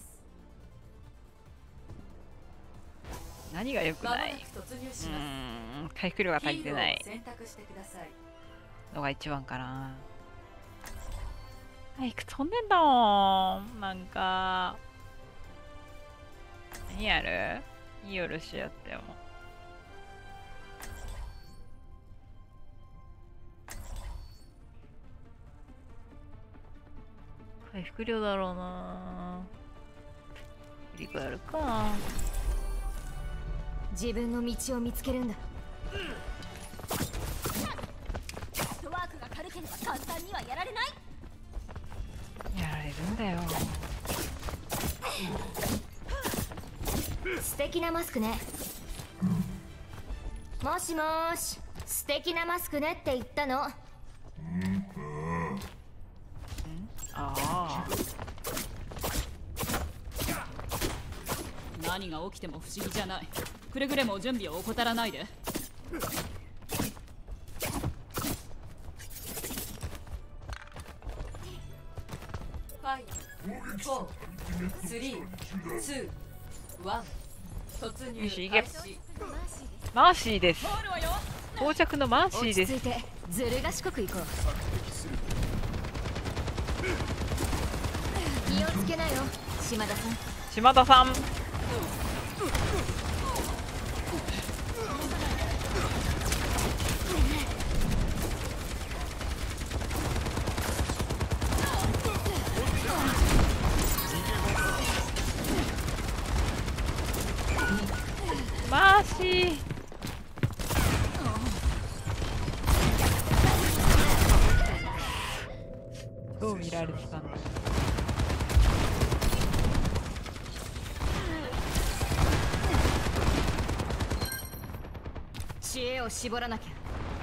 何が良くまもなないく突入しうます。 ーん回復量が足りてないヒーローを選択してください。 のが一番かな。回復飛んでんだもん。なんか何やる？いいよルシアっても回復量だろうな。振り返るか。 自分の道を見つけるんだ。フットワークが軽ければ簡単にはやられない。 やられるんだよ。 素敵なマスクね。もしもーし、素敵なマスクねって言ったの。 ああ何が起きても不思議じゃない。くれぐれも準備を怠らないで。 ファイブ、フォー、スリー、ツー、ワン。突入よし行け開始。 マーシーです。到着のマーシーです。 落ち着いてずる賢くいこう。気をつけなよ島田さん。 島田さん。マーシー。どう見られてたの？ 知恵を絞らなきゃ。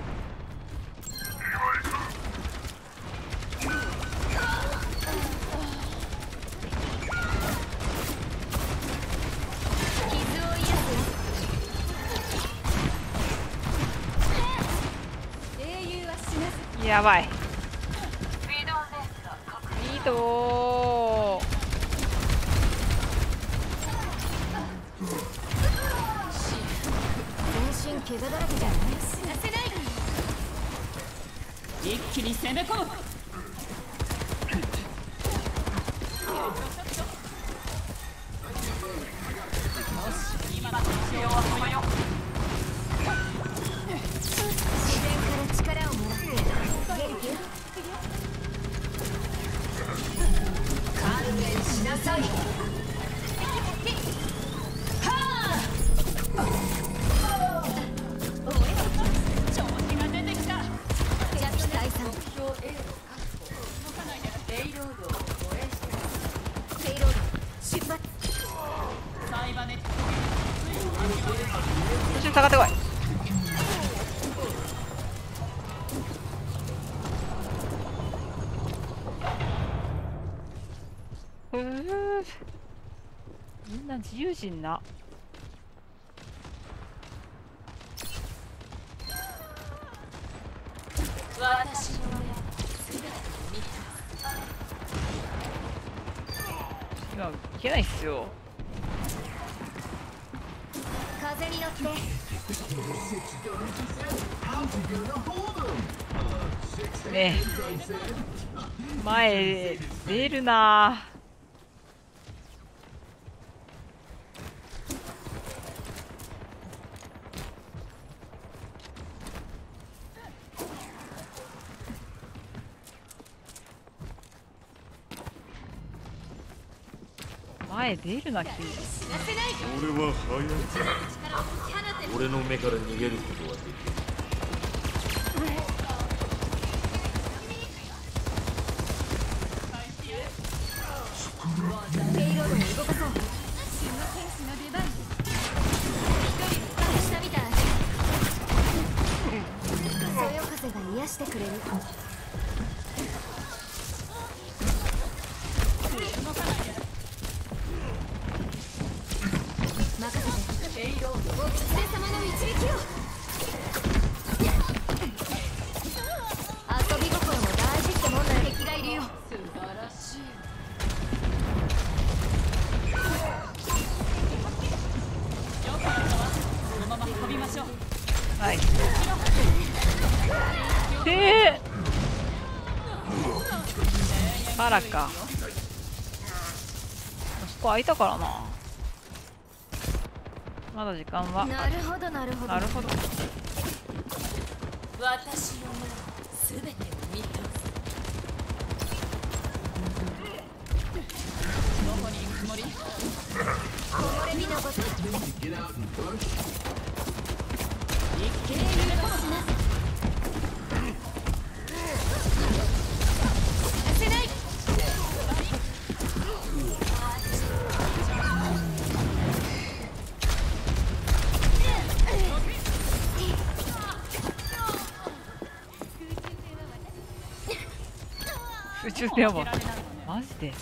傷を癒す。英雄は死なず。 やばい。いいとー。 全身怪我だらけじゃない。死なせない。 一気に攻め込む。 自然から力をもらってゲルキュ観念しなさい。 調子が出てきた。 ジャッキ退散。 目標 A を確保。レイロードを護衛してください。 ペイロード出発。 サイバネット。 途中下がってこい。ふう、みんな自由人な。 私の今いけないっすよ。 風に乗ってねえ、前出るな。前出るな、君。 俺は早い。俺の目から逃げることはできる。 ペイロードを動かそう。真の天使の出番。一人復活したみたい。そよ風が癒してくれる。任せて。 ペイロードお狐様の一撃を。遊び心も大事ってもんだよ。敵がいるよ。 素晴らしい。 このまま飛びましょう。 はい。でー、バラか。そこ開いたからな。まだ時間は。 なるほどなるほど。 なるほど。 私の目すべてを見通す。どこに行くつもり？ 木漏れ日のごとく。 一気に攻め込む。 せない。 宇宙電話。マジで。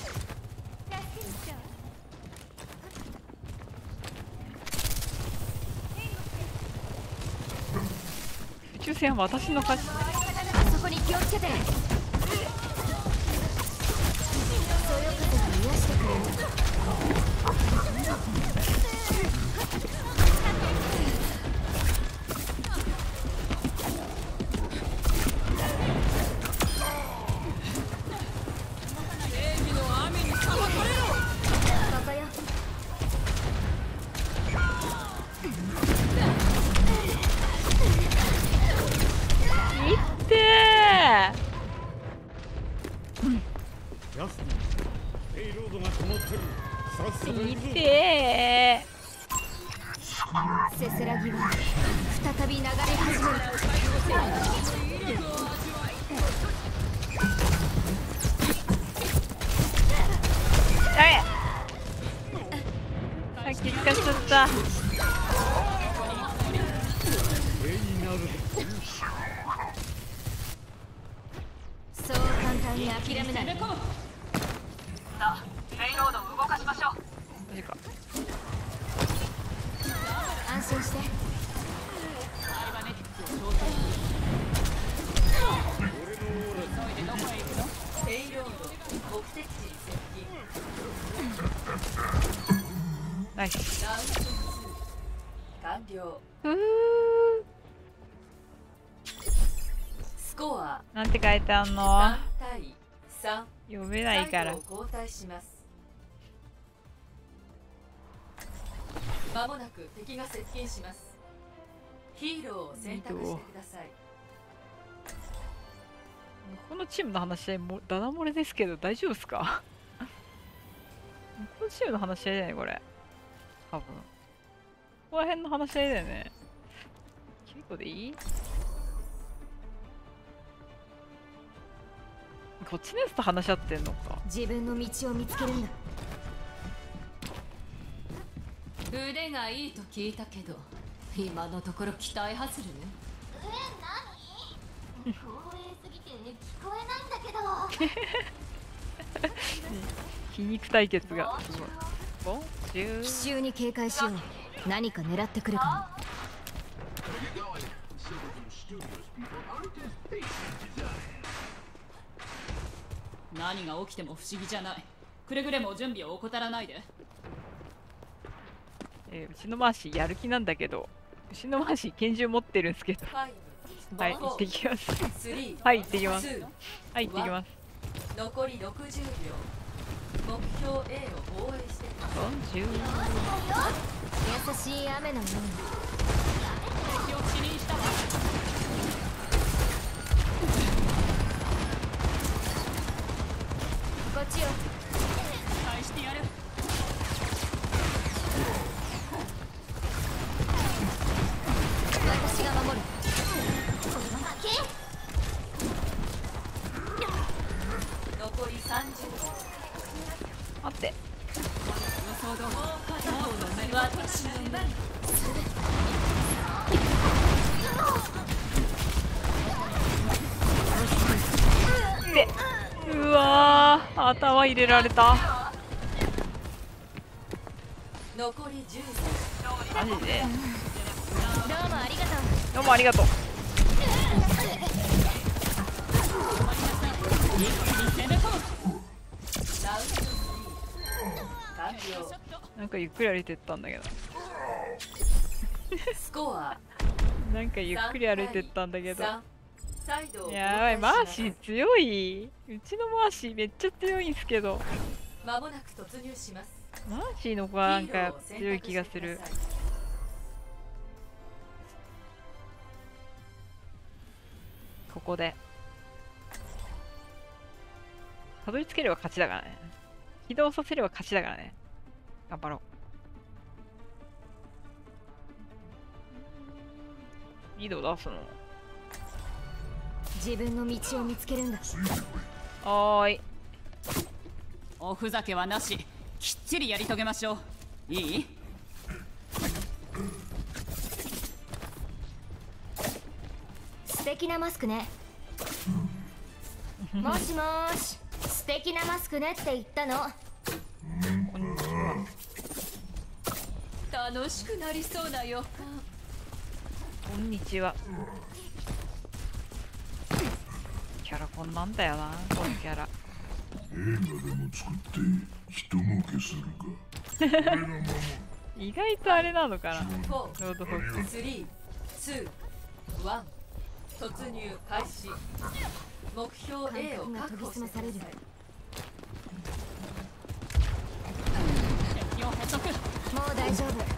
宇宙船は私の勝ち。 あそこに気をつけて。そよ風が癒してくれる。 いてせせらぎは再び流れ始める。 あっきつかしちゃった。 そう簡単に諦めないで。 マジか。 安心して。 ペイロード目的地に接近。 ナイス。 ラウンドツー完了。 ふう。 スコアなんて書いてあんの？ さん対さん。 読めないから。 交代します。まもなく敵が接近します。ヒーローを選択してください。 このチームの話し合いもダダ漏れですけど大丈夫ですか？このチームの話し合いだよねこれ。多分。ここら辺の話し合いだよね。キリコでいい？こっちのやつと話し合ってんのか。 自分の道を見つけるんだ。 腕がいいと聞いたけど、今のところ期待外れね。 え、何？光栄すぎて聞こえないんだけど。 皮肉対決がすごい。お？じゅう。 奇襲に警戒しよう。何か狙ってくるかも。 何が起きても不思議じゃない。くれぐれも準備を怠らないで。 えー、うちのマーシーやる気なんだけど、うちのマーシー拳銃持ってるんですけど。はい、行ってきます。はい、行ってきます。はい、行ってきます。 残りろくじゅうびょう。目標 A を防衛してください。 優しい雨のように。 敵を死にしたわ。 こっちよ。 返してやる。 私が守る。 残りさんじゅうびょう。 待って。 私の番。 で、うわー、頭入れられた。 残りじゅうマジで。 どうもありがとう。 どうもありがとう。なんかゆっくり歩いてったんだけど。 スコアなんかゆっくり歩いてったんだけど。 サイドをやばい、マーシー強い。うちのマーシーめっちゃ強いんすけど。 まもなく突入します。 マーシーの子はなんか強い気がする。ここでたどり着ければ勝ちだからね。起動させれば勝ちだからね。頑張ろう。リードを出すの。 自分の道を見つけるんだ。 おーい。 おふざけはなし。きっちりやり遂げましょう。いい？ 素敵なマスクね。もしもーし、素敵なマスクねって言ったの。 楽しくなりそうな予感。 こんにちは。キャラこんなんだよな、このキャラ。 映画でも作って人儲けするか。 意外とあれなのかな。ロードホーク。 スリー、ツー、ワン、突入開始。目標 A を確保してください。 敵を捕捉。 もう大丈夫。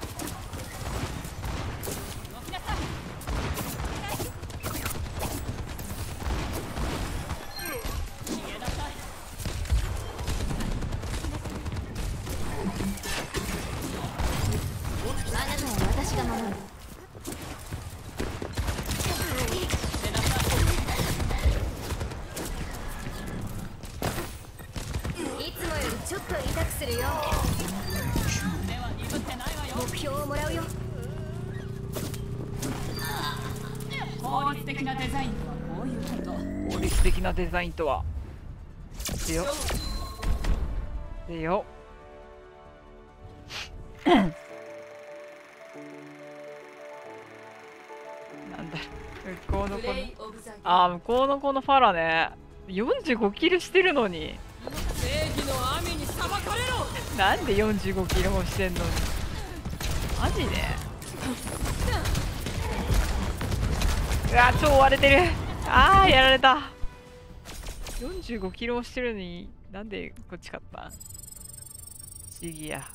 効率的なデザインとはこういうこと。 効率的なデザインとは。でよ。でよ。なんだ向こうの子のあー向こうの子のファラねよんじゅうごキルしてるのに正義の網に裁かれろ。 なんでよんじゅうごキルもしてんのにマジでうわ超割れてるあーやられたよんじゅうごキルもしてるのになんでこっち勝った不思議や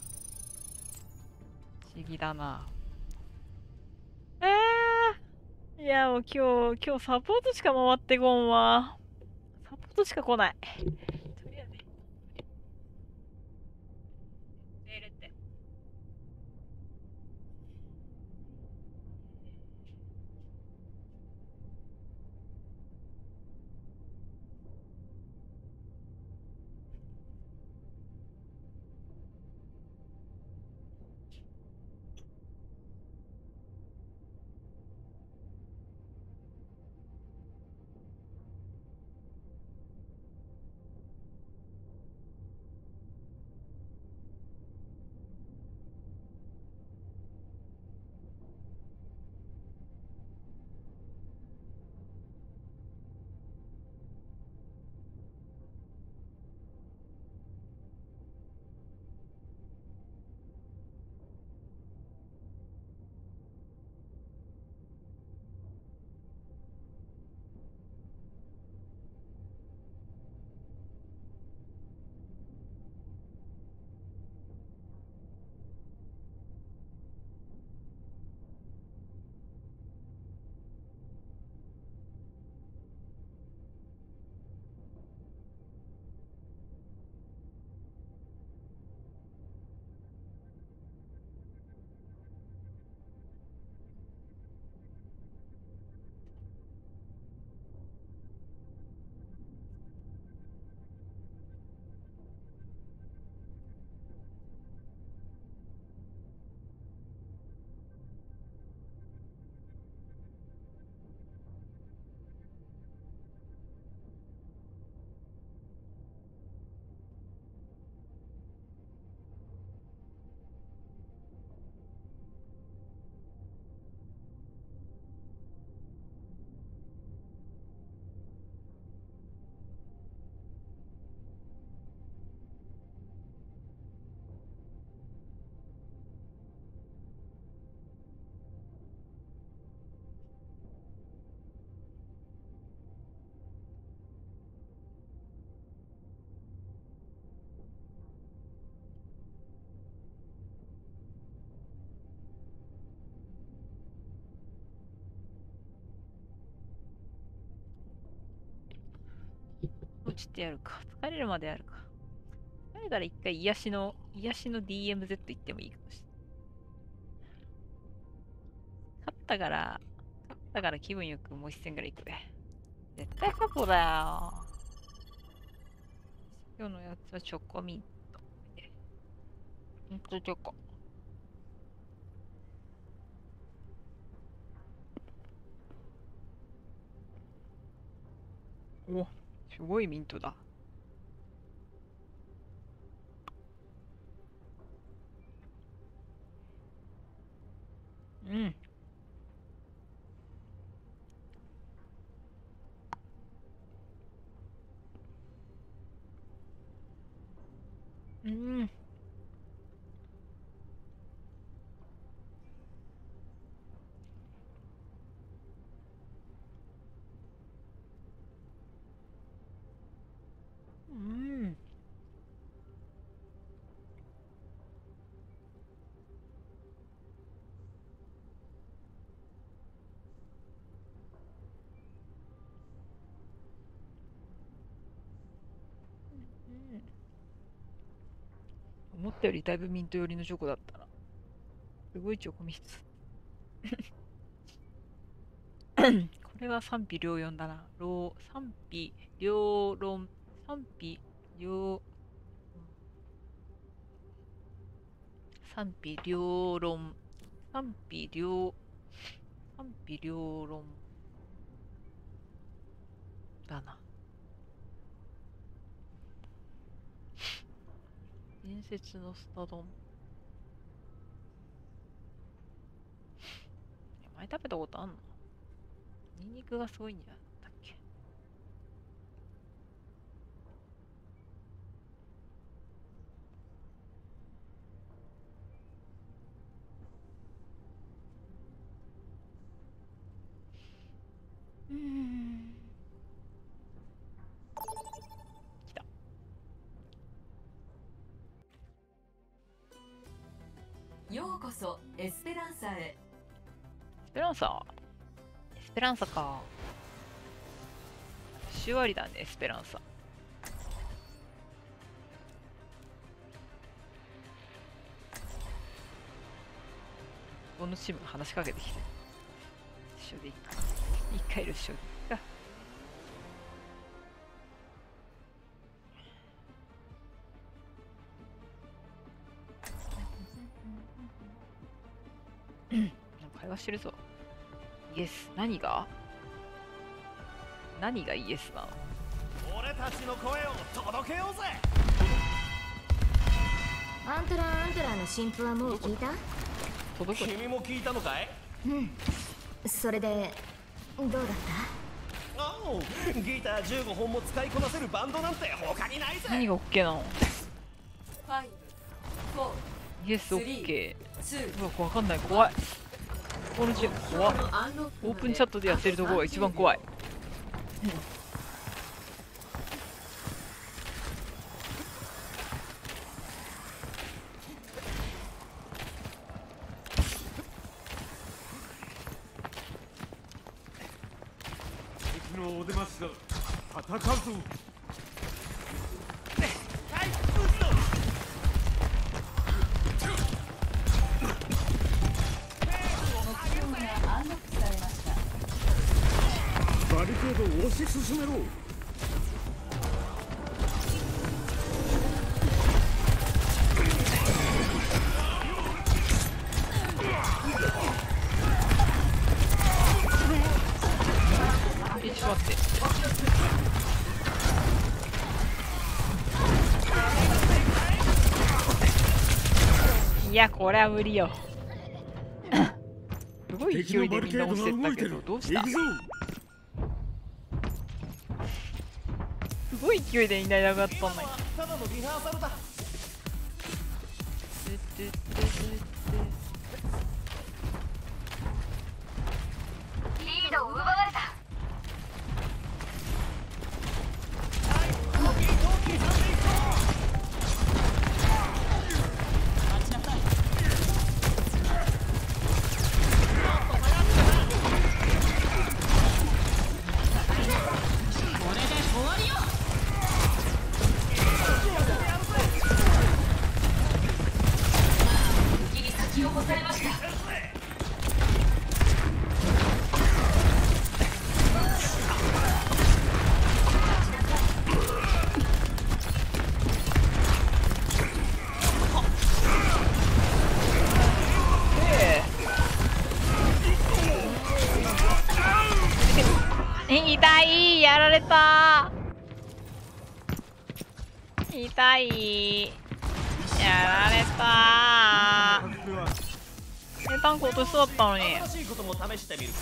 不思議だなあーいやもう今日今日サポートしか回ってこんわサポートしか来ないとりあえずメールって落ちてやるか。疲れるまでやるか。疲れたら一回癒しの、癒しの ディーエムゼット 行ってもいいかもしれない。勝ったから、勝ったから気分よくもう一戦ぐらい行くべ。絶対過去だよ。今日のやつはチョコミント。ミントチョコ。お、すごいミントだ。うん。うん。うん。思ったよりだいぶミント寄りのチョコだったな。すごいチョコミス。これは賛否両論だな。賛否両論。賛否両賛否両論。賛否両賛否両論。 だな。伝説のスタ丼。前食べたことあんの？ニンニクがすごいんじゃなかったっけ？うーん。来た。 ようこそエスペランサへ。 エスペランサエスペランサか。手割りだね、エスペランサ。このチームが話しかけてきて。一緒でいいか。一回いる一緒でいいか。なんか会話してるぞ。イエス。何が何がイエスなの？ 俺たちの声を届けようぜ。 アントラーアントラーの新譜はもう聞いた？ 届く？ 君も聞いたのかい？ うん。それでどうだった？ あお、ギターじゅうごほんも使いこなせるバンドなんて他にないぜ。 何が OK なの？イエス OK。うわ、わかんない。怖い。このチーム怖い。オープンチャットでやってるところが一番怖い。 敵のお出ましだ。戦うぞ。 バリケードを推し進めろ。 え、ちょっと待って。いや、これは無理よ。すごい勢いでみんな押してったけど、どうした？すごい勢いでみんないなくなったんだよ。 ただのリハーサルだ。 リードを奪われた。 痛い、やられた。痛い、やられた。え、タンク落としそうだったのに。 新しいことも試してみるか。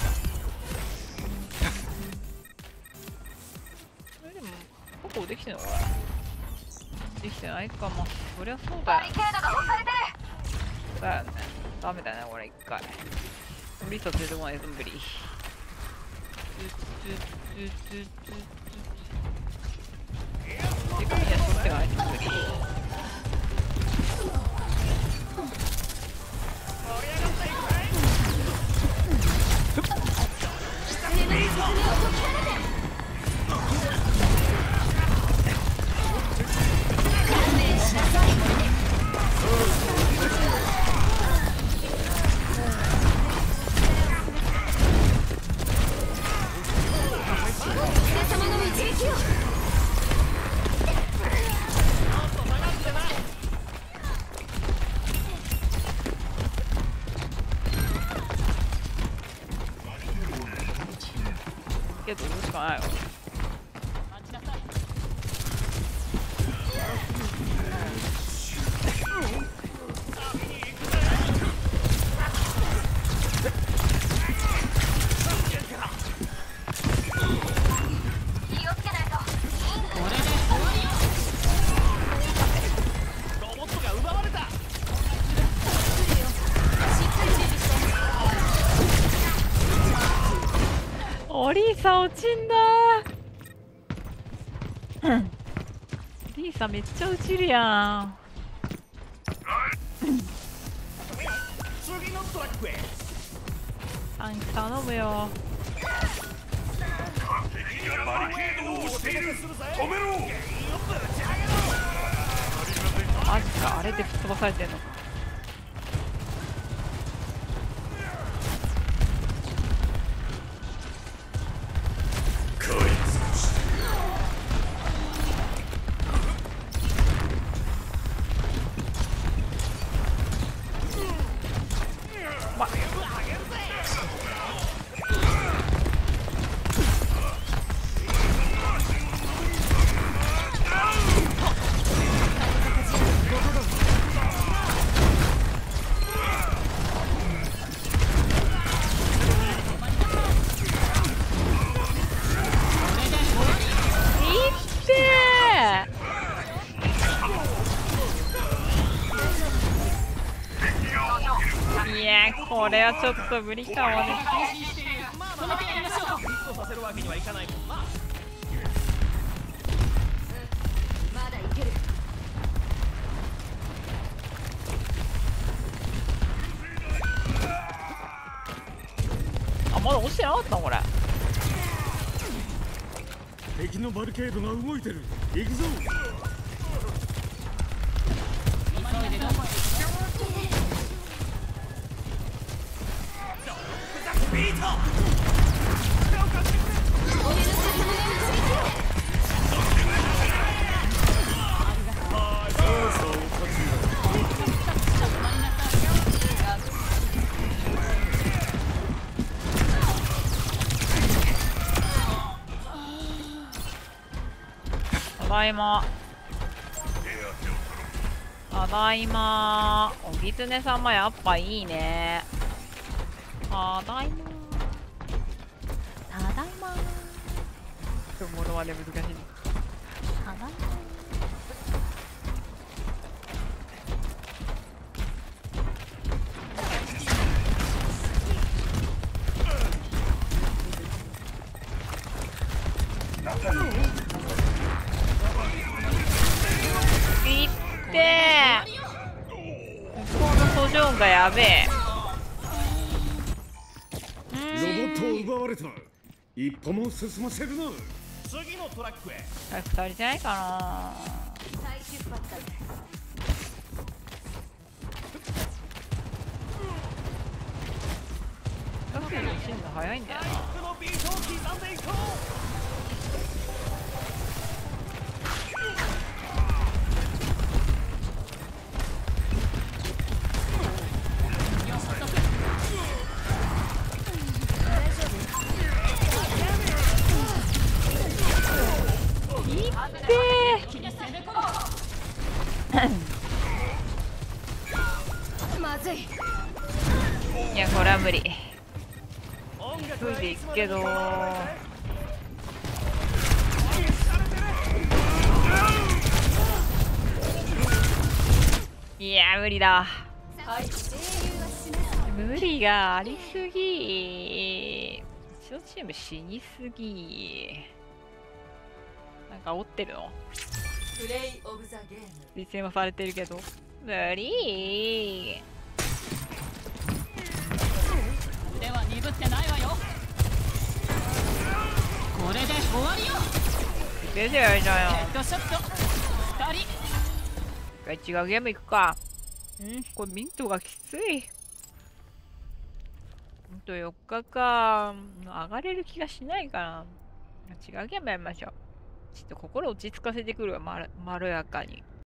それでも確保できてんのこれ？できてないか。まあそりゃそうだよ。バリケードが押されてる。だよね。ダメだねこれ一回。無理させてこないぞ無理。でかみんなしょってがないと無理。けどどうしかないよ。 おリーサ落ちんだ。リーサめっちゃ落ちるやん。 次のトラックへ。 アンキ頼むよ。 敵がバリケードを押している。止めろ。 マジか、あれで吹っ飛ばされてんのか。いやこれはちょっと無理かもね。 止めてやりましょう。ヒットさせるわけにはいかないもんな。 まだいける。 あ、まだ落ちてなかったのこれ。 敵のバリケードが動いてる。行くぞ。 急いでどこへ。 ビート。 ただいま。ただいま。おぎつねさんもやっぱいいね。ただいま。ただいま。ちょっと物はね難しい。ただいま。いってー。向こうの訴状がやべえ。 ロボットを奪われた。一歩も進ませるな。 次のトラックへ。 早く足りてないかな。 再出発だ。 確かに死ぬの早いんだよな。 このビートを刻んでいこう。 まずい。 いやこれは無理。急いでいくけどいや無理だ。無理がありすぎ。うちのチーム死にすぎ。なんか煽ってるの。 プレイオブザゲーム。 実践はされてるけど無理。 腕は鈍ってないわよ。これで終わりよ。 出てやるじゃんよ。 ヘッドショットふたり。 一回違うゲーム行くか。んこれミントがきつい。ほんとよっかか上がれる気がしないから違うゲームやりましょう。ちょっと心落ち着かせてくるわ。まろまろやかに。